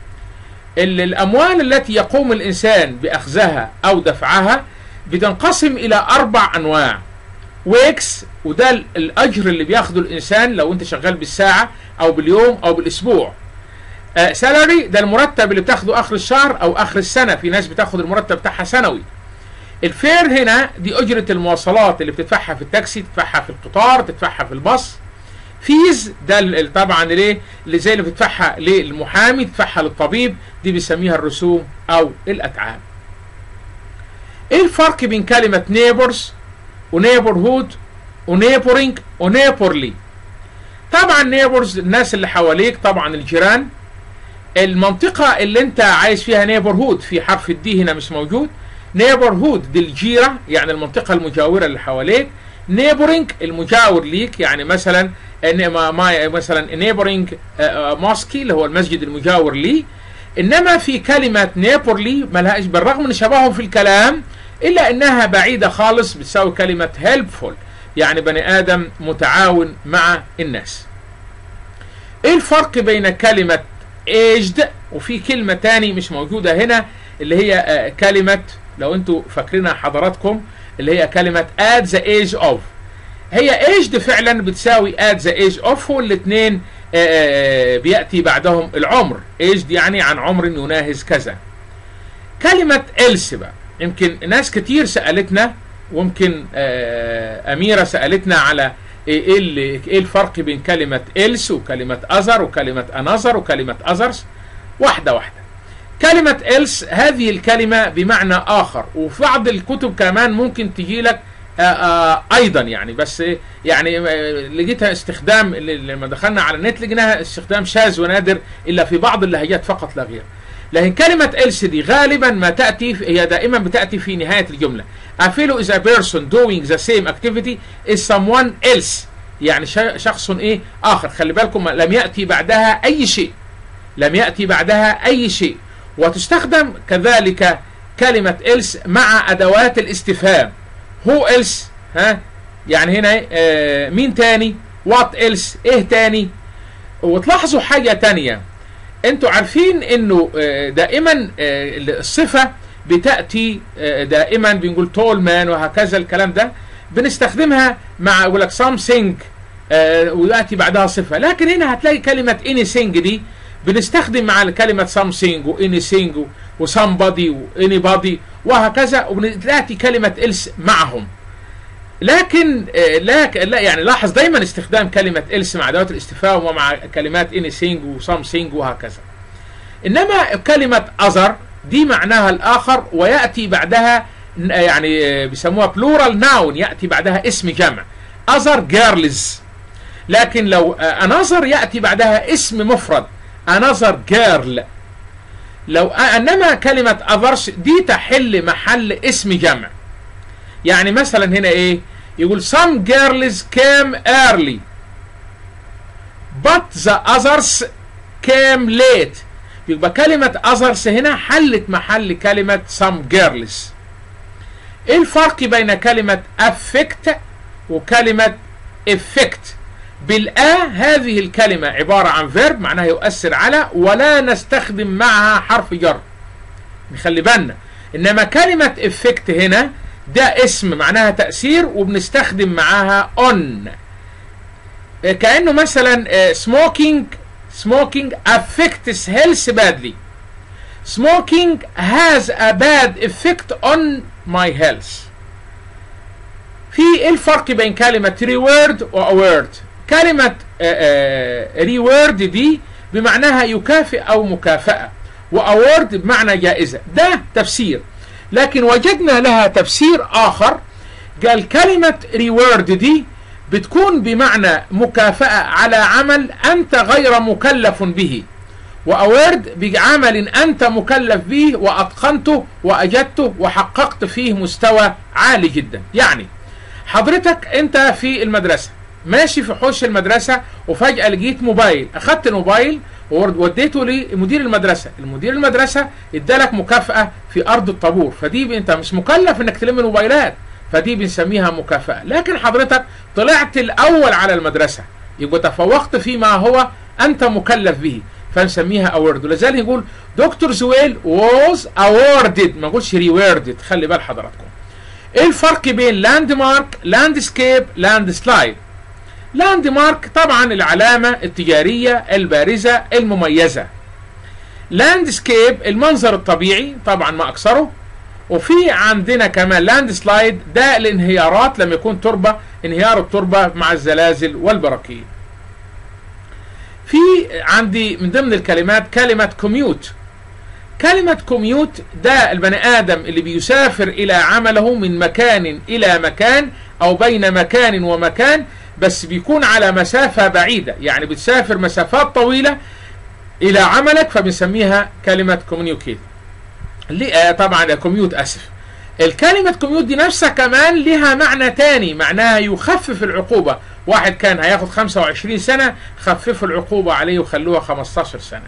الأموال التي يقوم الإنسان بأخذها أو دفعها بتنقسم إلى أربع أنواع. ويكس، وده الأجر اللي بياخده الإنسان لو أنت شغال بالساعة أو باليوم أو بالأسبوع. سالري، ده المرتب اللي بتاخده آخر الشهر أو آخر السنة، في ناس بتاخد المرتب بتاعها سنوي. الفير هنا دي أجرة المواصلات اللي بتدفعها في التاكسي، تدفعها في القطار، تدفعها في الباص. فيز، ده طبعا ليه اللي زي اللي بتدفعها للمحامي، تدفعها للطبيب، دي بيسميها الرسوم او الاتعاب. ايه الفرق بين كلمة نيبرز ونيبرهود ونيبورينج ونيبورلي؟ طبعا نيبرز الناس اللي حواليك، طبعا الجيران. المنطقة اللي انت عايز فيها نيبرهود، في حرف الدي هنا مش موجود. نيبرهود دي الجيرة، يعني المنطقة المجاورة اللي حواليك. neighboring المجاور ليك، يعني مثلا مثلا neighboring mosque اللي هو المسجد المجاور لي. انما في كلمة neighborly ملهاش، بالرغم من شبههم في الكلام الا انها بعيدة خالص، بتساوي كلمة helpful، يعني بني ادم متعاون مع الناس. ايه الفرق بين كلمة aged وفي كلمة تاني مش موجودة هنا اللي هي كلمة، لو انتوا فاكرينها حضراتكم، اللي هي كلمة at the age of. هي aged فعلا بتساوي at the age of، والاثنين بيأتي بعدهم العمر. aged يعني عن عمر يناهز كذا. كلمة else بقى، يمكن ناس كتير سألتنا، ويمكن أميرة سألتنا على ايه الفرق بين كلمة else وكلمة other وكلمة another وكلمة others. واحدة واحدة. كلمة else هذه الكلمة بمعنى آخر، وفي بعض الكتب كمان ممكن تجي لك أيضا، يعني بس يعني لقيتها استخدام لما دخلنا على النت لقيناها استخدام شاذ ونادر إلا في بعض اللهجات فقط لا غير. لكن كلمة else دي غالبا ما تأتي، هي دائما بتأتي في نهاية الجملة. A fellow is a person doing the same activity is someone else، يعني شخص إيه آخر. خلي بالكم لم يأتي بعدها أي شيء، لم يأتي بعدها أي شيء. وتستخدم كذلك كلمة else مع أدوات الاستفهام. who else، ها يعني هنا آه مين تاني، what else إيه تاني. وتلاحظوا حاجة تانية، انتوا عارفين انه آه دائما آه الصفة بتأتي آه دائما بنقول tall man وهكذا، الكلام ده بنستخدمها مع يقول لك something آه ويأتي بعدها صفة. لكن هنا هتلاقي كلمة anything دي بنستخدم مع كلمة something و anything و somebody و anybody وهكذا، وبنأتي كلمة else معهم. لكن لا, لا يعني لاحظ دايما استخدام كلمة else مع أدوات الاستفهام ومع كلمات anything و something وهكذا. إنما كلمة other دي معناها الآخر، ويأتي بعدها يعني بيسموها plural noun، يأتي بعدها اسم جمع other girls. لكن لو another يأتي بعدها اسم مفرد another girl. لو انما كلمة others دي تحل محل اسم جمع. يعني مثلا هنا ايه، يقول some girls came early but the others came late. يبقى كلمة others هنا حلت محل كلمة some girls. ايه الفرق بين كلمة affect وكلمة effect؟ بالآ هذه الكلمة عبارة عن verb معناها يؤثر على، ولا نستخدم معها حرف جر، نخلي بالنا. إنما كلمة effect هنا ده اسم معناها تأثير، وبنستخدم معاها on. كأنه مثلا smoking smoking affects health badly. Smoking has a bad effect on my health. في إيه الفرق بين كلمة reward و award؟ كلمة reward دي بمعناها يكافئ أو مكافأة، وأورد بمعنى جائزة. ده تفسير، لكن وجدنا لها تفسير آخر، قال كلمة reward دي بتكون بمعنى مكافأة على عمل أنت غير مكلف به، وأورد بعمل أنت مكلف به وأتقنته وأجدته وحققت فيه مستوى عالي جدا. يعني حضرتك أنت في المدرسة ماشي في حوش المدرسة، وفجأة لقيت موبايل، أخذت الموبايل ووديته لمدير المدرسة. المدير المدرسة ادالك مكافأة في أرض الطابور، فدي أنت مش مكلف إنك تلم الموبايلات، فدي بنسميها مكافأة. لكن حضرتك طلعت الأول على المدرسة، يبقى تفوقت فيما هو أنت مكلف به، فنسميها أورد. ولذلك يقول دكتور زويل was awarded، ما نقولش rewarded. خلي بال حضراتكم. إيه الفرق بين لاند مارك، لاندسكيب، لاند سلايد؟ لاند مارك طبعا العلامة التجارية البارزة المميزة. لاندسكيب المنظر الطبيعي طبعا ما أكثره. وفي عندنا كمان لاند سلايد، ده الانهيارات لما يكون تربة، انهيار التربة مع الزلازل والبراكين. في عندي من ضمن الكلمات كلمة كوميوت. كلمة كوميوت ده البني آدم اللي بيسافر إلى عمله من مكان إلى مكان أو بين مكان ومكان، بس بيكون على مسافة بعيدة، يعني بتسافر مسافات طويلة إلى عملك، فبنسميها كلمة كوميوكيت. اللي آه طبعا كوميوت أسف. الكلمة كوميوت دي نفسها كمان لها معنى تاني، معناها يخفف العقوبة. واحد كان هياخد خمسة وعشرين سنة، خففوا العقوبة عليه وخلوها خمستاشر سنة.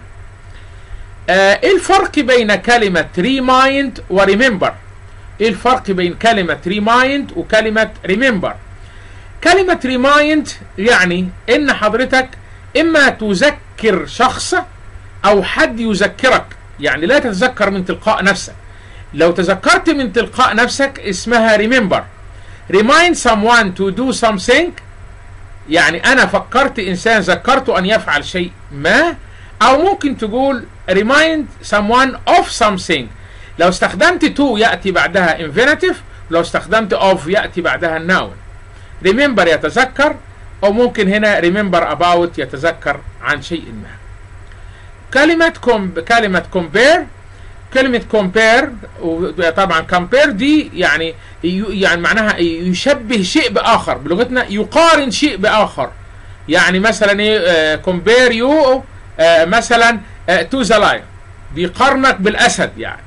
آه ايه الفرق بين كلمة ريمايند وريمبر؟ ايه الفرق بين كلمة ريمايند وكلمة ريمبر؟ كلمة ريمايند يعني ان حضرتك اما تذكر شخص او حد يذكرك، يعني لا تتذكر من تلقاء نفسك. لو تذكرت من تلقاء نفسك اسمها remember. remind someone to do something، يعني انا فكرت انسان، ذكرته ان يفعل شيء ما. او ممكن تقول remind someone of something. لو استخدمت to يأتي بعدها infinitive، لو استخدمت of يأتي بعدها noun. remember يتذكر، او ممكن هنا remember about يتذكر عن شيء ما. كلمة كوم كلمة compare، كلمة compare طبعا compare دي يعني يعني معناها يشبه شيء بآخر، بلغتنا يقارن شيء بآخر. يعني مثلا ايه compare you مثلا to the lion، بيقارنك بالأسد يعني.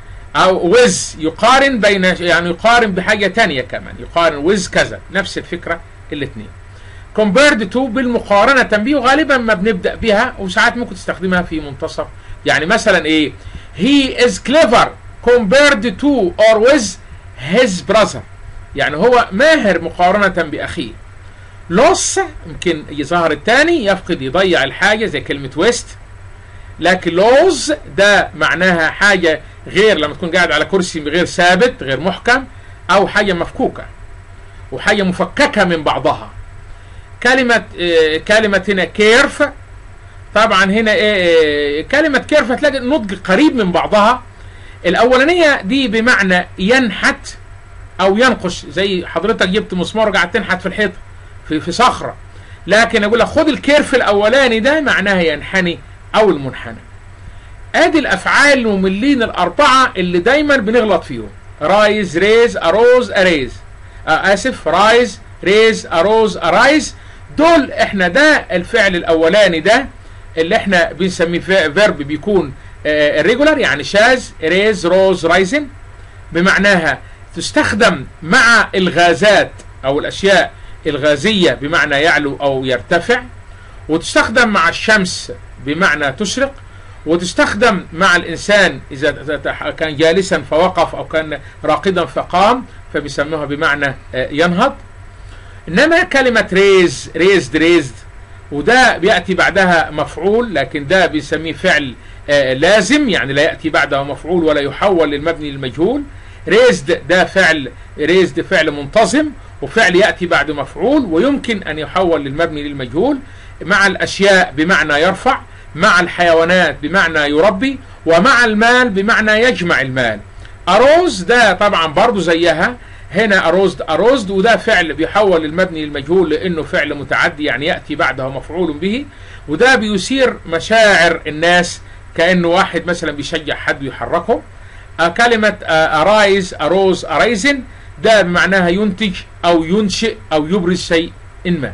أو with يقارن بين، يعني يقارن بحاجة تانية كمان، يقارن with كذا، نفس الفكرة الاثنين. compared to بالمقارنة به، وغالبا ما بنبدأ بها وساعات ممكن تستخدمها في منتصف. يعني مثلا ايه he is clever compared to or with his brother، يعني هو ماهر مقارنة بأخيه. loss يمكن يظهر الثاني، يفقد يضيع الحاجة زي كلمة waste. لكن lose ده معناها حاجة غير، لما تكون قاعد على كرسي غير ثابت غير محكم، أو حاجة مفكوكة وحاجة مفككة من بعضها. كلمة آه كلمة هنا كيرف، طبعا هنا آه كلمة كيرف هتلاقي النطق قريب من بعضها. الأولانية دي بمعنى ينحت أو ينقش، زي حضرتك جبت مسمار وقعدت تنحت في الحيط في في صخرة. لكن أقول لك خد الكيرف الأولاني ده معناها ينحني أو المنحنى. ادي الافعال المملين الاربعه اللي دايما بنغلط فيهم: رايز، ريز، اروز، اريز. آه اسف، رايز، ريز، اروز، ارايز. دول احنا ده الفعل الاولاني ده اللي احنا بنسميه فيرب بيكون الريجولار، آه يعني شاز، ريز، روز، رايزن، بمعناها تستخدم مع الغازات او الاشياء الغازيه بمعنى يعلو او يرتفع، وتستخدم مع الشمس بمعنى تشرق، وتستخدم مع الإنسان إذا كان جالسا فوقف أو كان راقدا فقام، فبيسموها بمعنى ينهض. إنما كلمة ريز، ريزد، ريزد، وده بيأتي بعدها مفعول، لكن ده بيسميه فعل لازم، يعني لا يأتي بعده مفعول ولا يحول للمبني للمجهول. ريزد ده فعل، ريزد فعل منتظم، وفعل يأتي بعد مفعول ويمكن أن يحول للمبني للمجهول. مع الأشياء بمعنى يرفع، مع الحيوانات بمعنى يربي، ومع المال بمعنى يجمع المال. أروز ده طبعا برضو زيها، هنا أروزد، أروزد، وده فعل بيحول للمبني للمجهول لأنه فعل متعدي، يعني يأتي بعده مفعول به، وده بيثير مشاعر الناس كأنه واحد مثلا بيشجع حد ويحركه. كلمة أرايز، أروز، أرايزن، ده بمعناها ينتج أو ينشئ أو يبرز شيء ما.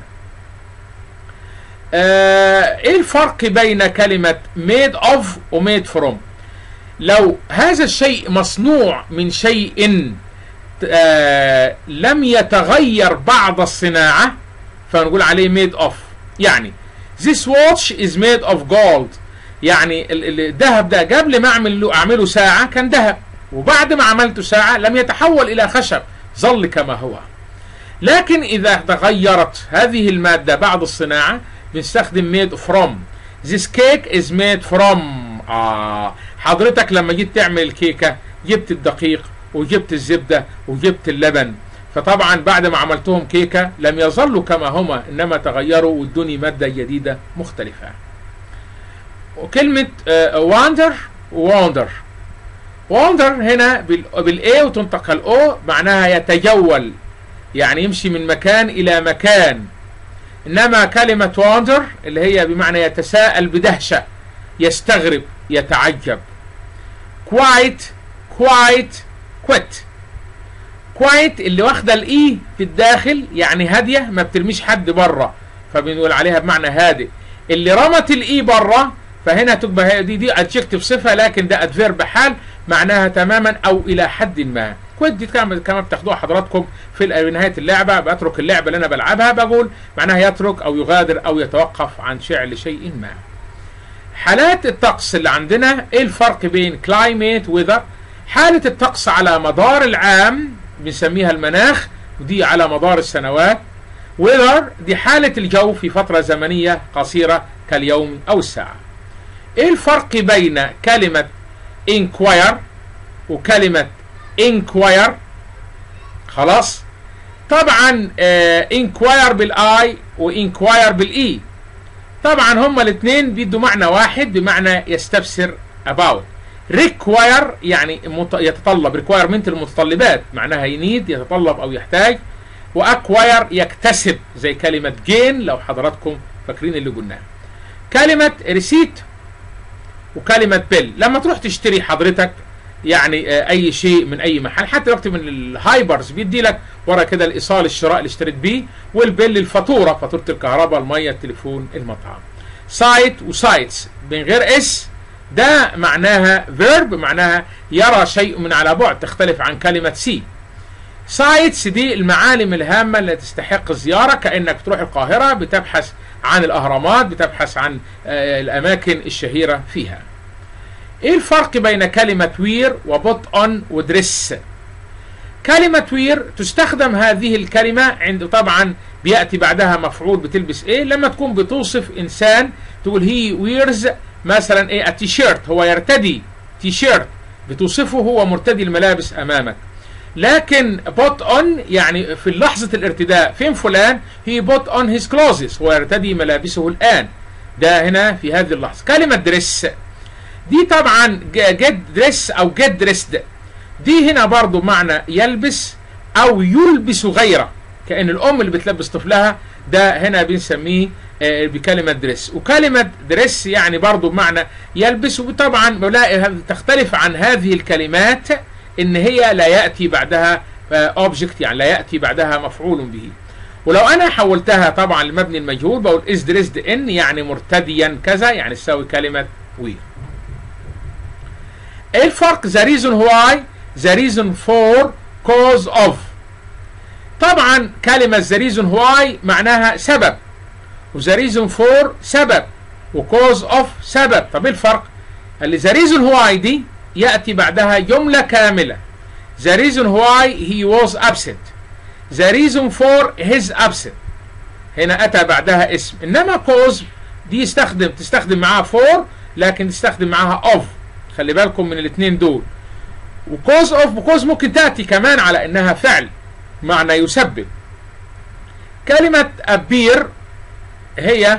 آه ايه الفرق بين كلمة made of و made from؟ لو هذا الشيء مصنوع من شيء آه لم يتغير بعد الصناعة فنقول عليه made of. يعني this watch is made of gold، يعني الذهب ده قبل ما اعمل له اعمله ساعة كان ذهب، وبعد ما عملته ساعة لم يتحول الى خشب، ظل كما هو. لكن اذا تغيرت هذه المادة بعد الصناعة بنستخدم made from. this cake is made from. آه حضرتك لما جيت تعمل الكيكة جبت الدقيق وجبت الزبدة وجبت اللبن، فطبعا بعد ما عملتهم كيكة لم يظلوا كما هما، إنما تغيروا وادوني مادة جديدة مختلفة. وكلمة wander wander wander هنا بالA وتنطق الأو، معناها يتجول، يعني يمشي من مكان إلى مكان. إنما كلمة wander اللي هي بمعنى يتساءل بدهشة، يستغرب، يتعجب. quiet quiet quit. quiet اللي واخدة الإي في الداخل، يعني هادية ما بترميش حد بره، فبنقول عليها بمعنى هادئ. اللي رمت الإي بره فهنا تبقى دي دي adjective صفة، لكن ده adverb حال، معناها تماما أو إلى حد ما. كويت دي كما بتاخدوها حضراتكم في نهايه اللعبه، بترك اللعبه اللي انا بلعبها بقول معناها يترك او يغادر او يتوقف عن فعل شيء ما. حالات الطقس اللي عندنا، ايه الفرق بين كلايميت ويذر؟ حاله الطقس على مدار العام بنسميها المناخ، ودي على مدار السنوات. ويذر دي حاله الجو في فتره زمنيه قصيره كاليوم او الساعه. ايه الفرق بين كلمه inquire وكلمه inquire؟ خلاص طبعا آه inquire بالاي وinquire بالاي، طبعا هما الاثنين بيدوا معنى واحد بمعنى يستفسر about. require يعني يتطلب، requirement المتطلبات معناها ينيد يتطلب او يحتاج، واكواير يكتسب زي كلمه gain لو حضراتكم فاكرين اللي قلناها. كلمه ريسيت وكلمه بيل، لما تروح تشتري حضرتك يعني اي شيء من اي محل، حتى وقت من الهايبرز بيدي لك ورا كده الايصال الشراء اللي اشتريت بيه، والبيل الفاتوره، فاتوره الكهرباء الميه التليفون المطعم. سايت وسايتس من غير اس ده معناها فيرب، معناها يرى شيء من على بعد، تختلف عن كلمه سي. سايتس دي المعالم الهامه اللي تستحق الزياره، كانك تروح القاهره بتبحث عن الاهرامات، بتبحث عن الاماكن الشهيره فيها. ايه الفرق بين كلمة وير وبوت اون ودريس؟ كلمة وير تستخدم هذه الكلمة عند طبعا بيأتي بعدها مفعول بتلبس ايه، لما تكون بتوصف انسان تقول هي ويرز مثلا ايه التيشيرت، هو يرتدي تيشيرت، بتوصفه هو مرتدي الملابس امامك. لكن بوت اون يعني في لحظة الارتداء، فين فلان؟ هي بوت اون هيز كلوزز، هو يرتدي ملابسه الان، ده هنا في هذه اللحظة. كلمة دريس دي طبعا جيت دريس او جيت دريسد، دي هنا برضو معنى يلبس او يلبس غيره، كأن الام اللي بتلبس طفلها، ده هنا بنسميه بكلمة دريس. وكلمة دريس يعني برضو بمعنى يلبس، وطبعا تختلف عن هذه الكلمات ان هي لا يأتي بعدها اوبجكت، يعني لا يأتي بعدها مفعول به. ولو انا حولتها طبعا لمبني المجهول بقول is dressed in يعني مرتديا كذا، يعني تساوي كلمة وير. ايه الفرق؟ the reason why، the reason for، cause of. طبعا كلمة the reason why معناها سبب، و the reason for سبب، و cause of سبب. طب ايه الفرق؟ اللي the reason why دي يأتي بعدها جملة كاملة. the reason why he was absent، the reason for his absent، هنا أتى بعدها اسم. إنما cause دي يستخدم تستخدم معاها for، لكن تستخدم معاها of، خلي بالكم من الاثنين دول. وكوز اوف وكوز ممكن تأتي كمان على انها فعل معنى يسبب. كلمة appear هي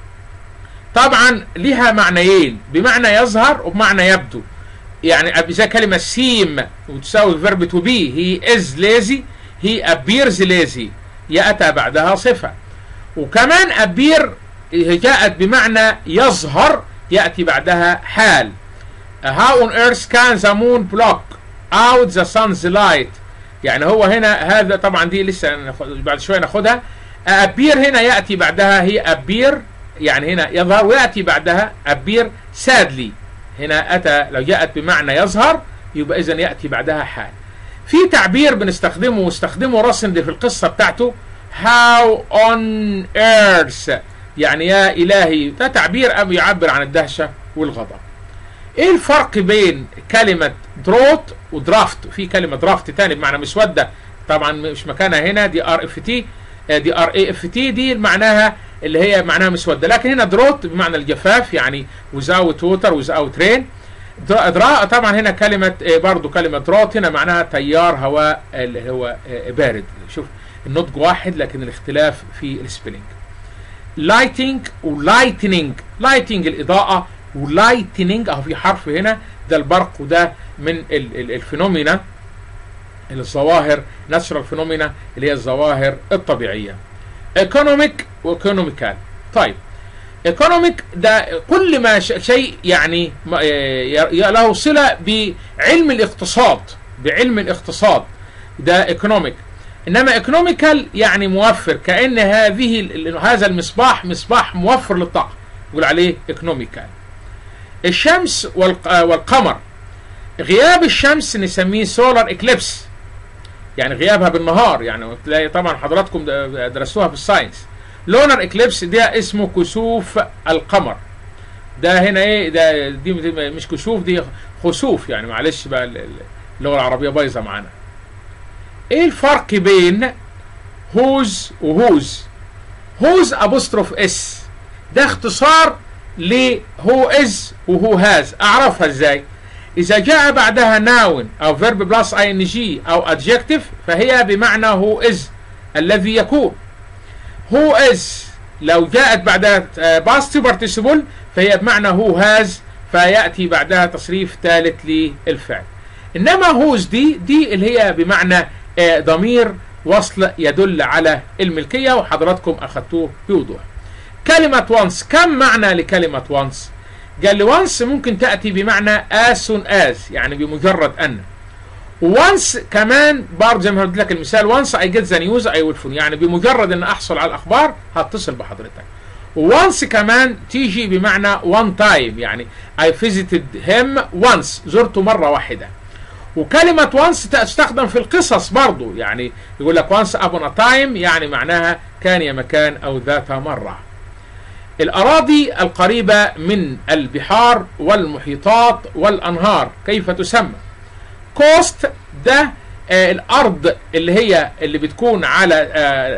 طبعا لها معنيين، بمعنى يظهر وبمعنى يبدو. يعني زي كلمة seem وتساوي verb to be، he is lazy، he appears lazy، يأتى بعدها صفة. وكمان appear جاءت بمعنى يظهر، يأتي بعدها حال. How on earth can the moon block out the sun's light؟ يعني هو هنا هذا طبعا دي لسه بعد شوية ناخدها. appear هنا يأتي بعدها هي appear يعني هنا يظهر، ويأتي بعدها appear sadly، هنا أتى لو جاءت بمعنى يظهر يبقى إذن يأتي بعدها حال. في تعبير بنستخدمه واستخدمه راسندي في القصة بتاعته، how on earth يعني يا إلهي، ده تعبير أبي يعبر عن الدهشة والغضب. ايه الفرق بين كلمة دروت ودرافت؟ في كلمة درافت تاني بمعنى مسودة، طبعا مش مكانها هنا، دي ار اف تي، دي ار اي اف تي، دي معناها اللي هي معناها مسودة، لكن هنا دروت بمعنى الجفاف، يعني without water without rain. درا طبعا هنا كلمة برضو كلمة دروت هنا معناها تيار هواء اللي هو بارد. شوف النطق واحد لكن الاختلاف في السبيلنج. لايتنج ولايتنينج، لايتنج الإضاءة، ولايتنينج اهو في حرف هنا، ده البرق، وده من الفينومينا الظواهر ناتشرال فينومينا اللي هي الظواهر الطبيعيه. ايكونوميك وايكونوميكال. طيب ايكونوميك ده كل ما شيء يعني له صله بعلم الاقتصاد، بعلم الاقتصاد ده ايكونوميك. انما ايكونوميكال يعني موفر، كأن هذه هذا المصباح مصباح موفر للطاقه، يقول عليه ايكونوميكال. الشمس والقمر، غياب الشمس نسميه سولار اكليبس، يعني غيابها بالنهار، يعني تلاقي طبعا حضراتكم درستوها في الساينس. لونر اكليبس ده اسمه كسوف القمر. ده هنا ايه ده، دي مش كسوف، دي خسوف يعني، معلش بقى اللغه العربيه بايظه معانا. ايه الفرق بين هوز وهوز؟ هوز ابوستروف اس ده اختصار لهو از وهو هاز. اعرفها ازاي؟ اذا جاء بعدها ناون او فيرب بلس اي ان جي او ادجكتيف فهي بمعنى هو از الذي يكون. هو از لو جاءت بعدها باست بارتيسيبل فهي بمعنى هو هاز، فياتي بعدها تصريف ثالث للفعل. انما هوز دي دي اللي هي بمعنى ضمير وصل يدل على الملكيه، وحضراتكم اخذتوه بوضوح. كلمه وانس، كم معنى لكلمه وانس؟ قال لي وانس ممكن تاتي بمعنى as soon as يعني بمجرد ان. وانس كمان برضه زي ما قلت لك المثال وانس اي جيت ذا نيوز اي ويل فون، يعني بمجرد ان احصل على الاخبار هتصل بحضرتك. وانس كمان تيجي بمعنى one time يعني I visited him once، زرته مره واحده. وكلمه وانس تستخدم في القصص برضه، يعني يقول لك once upon a time يعني معناها كان يا مكان او ذات مره. الأراضي القريبة من البحار والمحيطات والأنهار كيف تسمى؟ كوست ده آه الأرض اللي هي اللي بتكون على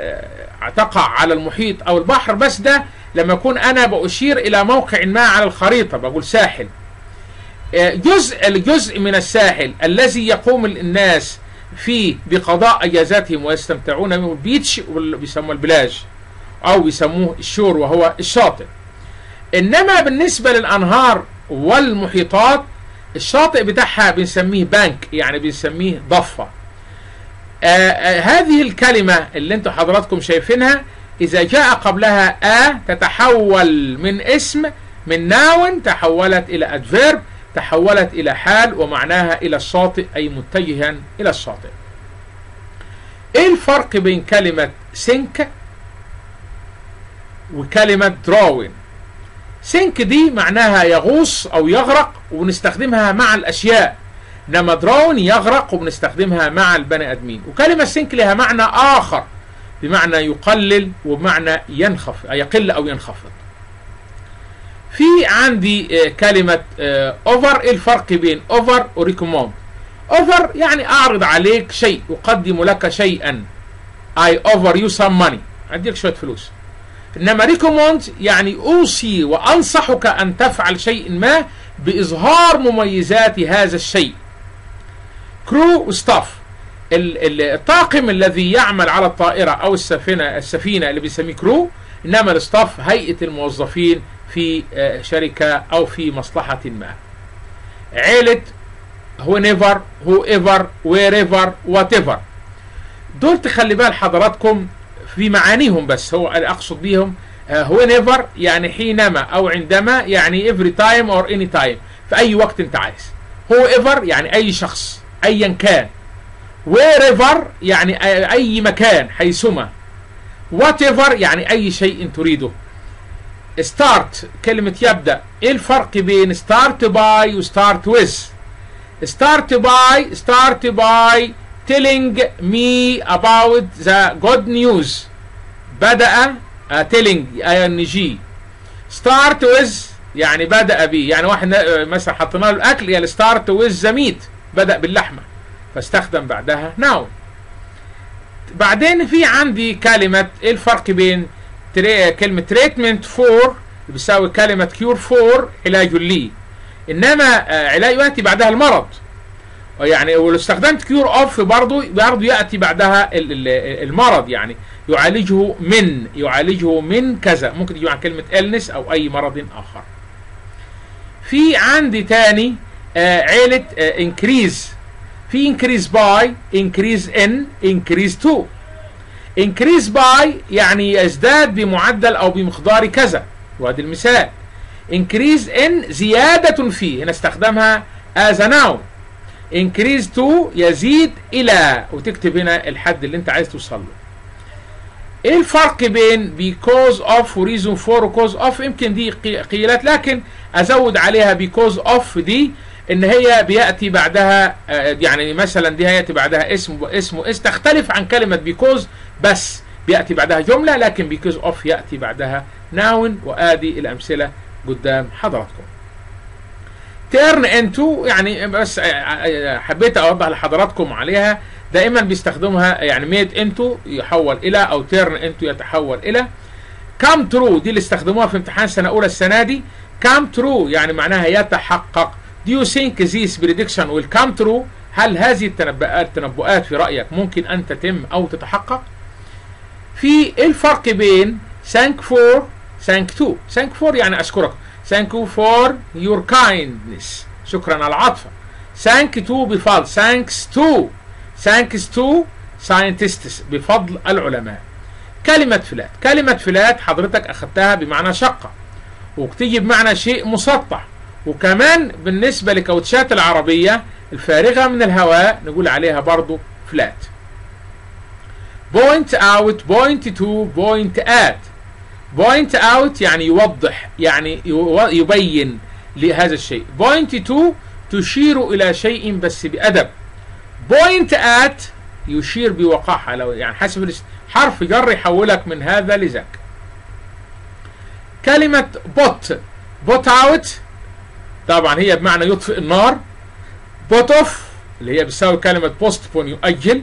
آه تقع على المحيط أو البحر، بس ده لما أكون أنا بأشير إلى موقع ما على الخريطة بقول ساحل. آه جزء الجزء من الساحل الذي يقوم الناس فيه بقضاء أجازاتهم ويستمتعون منه البيتش، بيسموه البلاج أو بيسموه الشور وهو الشاطئ. إنما بالنسبة للأنهار والمحيطات الشاطئ بتاعها بنسميه بانك، يعني بنسميه ضفة. آآ آآ هذه الكلمة اللي انتم حضراتكم شايفينها إذا جاء قبلها آ تتحول من اسم، من ناون تحولت إلى أدفيرب، تحولت إلى حال ومعناها إلى الشاطئ أي متجها إلى الشاطئ. إيه الفرق بين كلمة سينك وكلمة دراون؟ سينك دي معناها يغوص أو يغرق وبنستخدمها مع الأشياء، إنما دراون يغرق وبنستخدمها مع البني آدمين. وكلمة سينك لها معنى آخر بمعنى يقلل وبمعنى ينخفض، يقل أو ينخفض. في عندي كلمة أوفر. إيه الفرق بين أوفر وريكوموند؟ أوفر يعني أعرض عليك شيء، أقدم لك شيئا. I offer you some money، أديك شوية فلوس. إنما ريكوموند يعني أوصي وأنصحك أن تفعل شيء ما بإظهار مميزات هذا الشيء. كرو وستاف، الطاقم الذي يعمل على الطائرة أو السفينة السفينة اللي بيسميه كرو، إنما الستاف هيئة الموظفين في شركة أو في مصلحة ما. عيلة whenever whoever wherever whatever، دول تخلي بال حضراتكم في معانيهم، بس هو اللي أقصد بيهم whenever يعني حينما أو عندما، يعني every time or any time في أي وقت أنت عايز. whoever يعني أي شخص أيا كان. wherever يعني أي مكان حيثما. whatever يعني أي شيء تريده. start كلمة يبدأ. إيه الفرق بين start by و start with؟ start by start by telling me about the good news. بدأ uh, telling ing. start with يعني بدأ بي، يعني واحد مثلا حطينا له الأكل يعني start with the meat، بدأ باللحمة فاستخدم بعدها now. بعدين في عندي كلمة إيه الفرق بين كلمة treatment for بيساوي كلمة cure for علاج لي، إنما علاج يأتي بعدها المرض، يعني ولو استخدمت cure of برضو برضو يأتي بعدها المرض، يعني يعالجه من يعالجه من كذا، ممكن يجي مع كلمة illness أو أي مرض آخر. في عندي تاني عيلة increase. في increase by increase in increase to. increase by يعني يزداد بمعدل أو بمقدار كذا، وهذا المثال. increase in زيادة فيه، هنا استخدمها as a noun. increase to يزيد إلى، وتكتب هنا الحد اللي أنت عايز توصل له. إيه الفرق بين because of و reason for و cause of؟ يمكن دي قيلت، لكن أزود عليها because of دي ان هي بياتي بعدها يعني مثلا دي هياتي بعدها اسم اسم اس تختلف عن كلمه بيكوز، بس بياتي بعدها جمله، لكن بيكوز اوف ياتي بعدها ناون. وادي الامثله قدام حضراتكم. تيرن انتو يعني بس حبيت اوضح لحضراتكم عليها، دائما بيستخدمها يعني ميد انتو يحول الى، او تيرن انتو يتحول الى. كام ترو دي اللي استخدموها في امتحان سنه اولى السنه دي. كام ترو يعني معناها يتحقق. Do you think this prediction will come true؟ هل هذه التنبؤات التنبؤات في رأيك ممكن أن تتم أو تتحقق؟ في إيه الفرق بين thank for thank to؟ thank for يعني أشكرك. thank you for your kindness، شكرا على العطفة. thank to بفضل، thanks to thanks to scientists بفضل العلماء. كلمة فلات، كلمة فلات حضرتك أخذتها بمعنى شقة، وتيجي بمعنى شيء مسطح، وكمان بالنسبة لكاوتشات العربية الفارغة من الهواء نقول عليها برضو فلات. point out point to point at. point out يعني يوضح، يعني يبين لهذا الشيء. point to تشير إلى شيء بس بأدب. point at يشير بوقاحة، لو يعني حسب حرف جر يحولك من هذا لذاك. كلمة put put out طبعا هي بمعنى يطفئ النار. put off اللي هي بتساوي كلمة postpone يؤجل.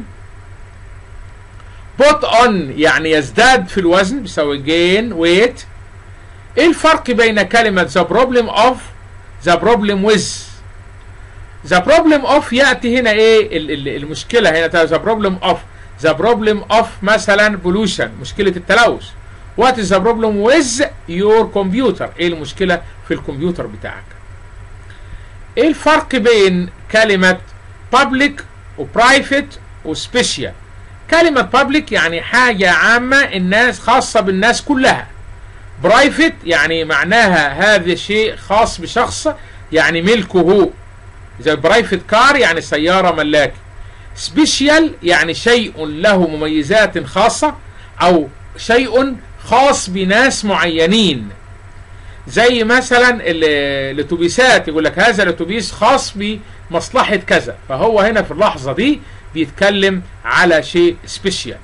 put on يعني يزداد في الوزن بيساوي gain weight. ايه الفرق بين كلمة the problem of the problem with؟ the problem of يأتي هنا ايه المشكلة هنا the problem of the problem of مثلا pollution مشكلة التلوث. what is the problem with your computer؟ ايه المشكلة في الكمبيوتر بتاعك؟ ايه الفرق بين كلمة public و private و special؟ كلمة public يعني حاجة عامة الناس خاصة بالناس كلها. private يعني معناها هذا شيء خاص بشخص يعني ملكه هو، زي private car يعني سيارة ملاكي. special يعني شيء له مميزات خاصة أو شيء خاص بناس معينين، زي مثلا الاتوبيسات يقول لك هذا الاتوبيس خاص بمصلحة كذا، فهو هنا في اللحظة دي بيتكلم على شيء سبيشال.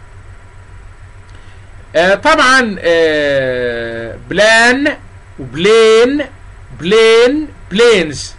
آه طبعا آه بلان وبلين بلين بلينز.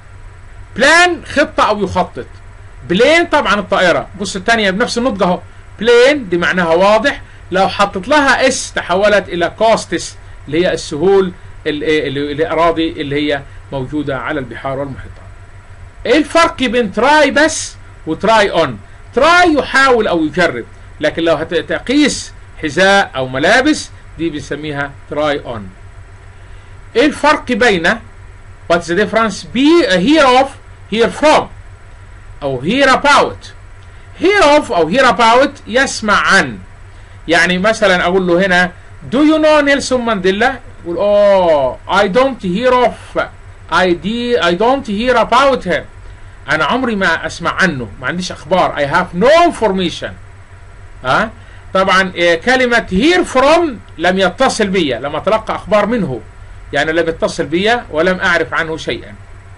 بلان خطة او يخطط. بلين طبعا الطائرة، بص الثانية بنفس النطق اهو. بلين دي معناها واضح، لو حطت لها اس تحولت الى كوستس اللي هي السهول الاراضي اللي هي موجودة على البحار والمحيطات. ايه الفرق بين تراي بس وتراي اون؟ تراي يحاول او يجرب، لكن لو هتقيس حذاء او ملابس دي بنسميها تراي اون. ايه الفرق بين what's the difference be hear of hear from او hear about؟ hear of او hear about يسمع عن، يعني مثلا اقول له هنا do you know نيلسون مانديلا؟ يقول اوه I don't hear of I, de, I don't hear about him. انا عمري ما اسمع عنه، ما عنديش اخبار. I have no information. ها أه؟ طبعا كلمة hear from لم يتصل بي، لم اتلقى اخبار منه، يعني لم يتصل بي ولم اعرف عنه شيئا.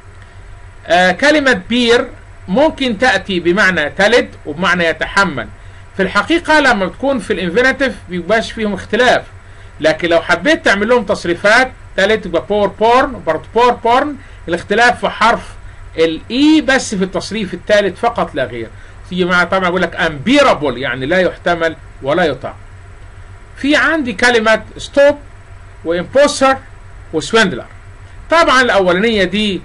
آه كلمة bear ممكن تأتي بمعنى تلد وبمعنى يتحمل. في الحقيقة لما تكون في الانفينيتيف بيبقاش فيهم اختلاف، لكن لو حبيت تعمل لهم تصريفات تالت يبقى بور بورن برضه بور بورن، الاختلاف في حرف الاي بس في التصريف الثالث فقط لا غير. تيجي معاه طبعا يقول لك امبيرابل يعني لا يحتمل ولا يطاق. في عندي كلمة ستوب وامبوستر وسويندلر. طبعا الاولانية دي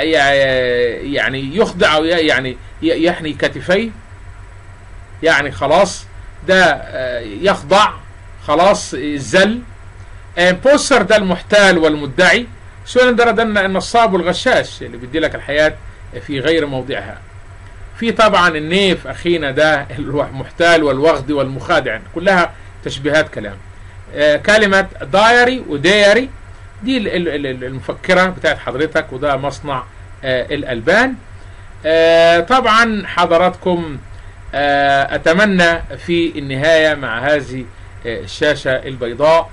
يعني يخضع او يعني يحني كتفيه، يعني خلاص ده يخضع خلاص الذل. امبوستر ده المحتال والمدعي. سويندلر ده النصاب والغشاش اللي بيدي لك الحياة في غير موضعها. في طبعا النيف اخينا ده المحتال والوغد والمخادع، كلها تشبيهات كلام. آه كلمة دايري ودياري دي المفكرة بتاعت حضرتك، وده مصنع آه الألبان. آه طبعا حضراتكم آه أتمنى في النهاية مع هذه آه الشاشة البيضاء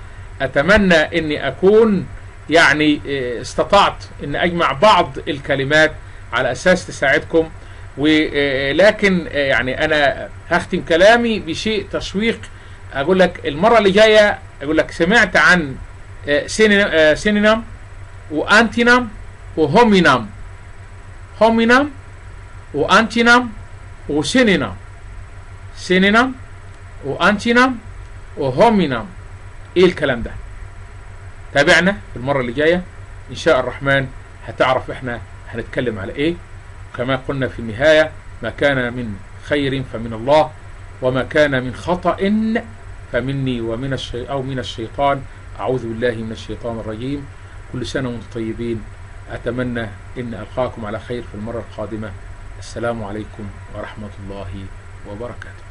أتمنى أني أكون يعني آه استطعت أن أجمع بعض الكلمات على اساس تساعدكم. ولكن يعني انا هختم كلامي بشيء تشويق. اقول لك المره اللي جايه اقول لك سمعت عن سينونيم وانتينام وهومينام. هومينام وانتينام وسينونيم. سينونيم وانتينام وهومينام. ايه الكلام ده؟ تابعنا في المره اللي جايه ان شاء الرحمن، هتعرف احنا هنتكلم على ايه. كما قلنا في النهايه، ما كان من خير فمن الله، وما كان من خطأ فمني ومن الشي أو من الشيطان. أعوذ بالله من الشيطان الرجيم. كل سنة وانتم طيبين. أتمنى أن ألقاكم على خير في المرة القادمة. السلام عليكم ورحمة الله وبركاته.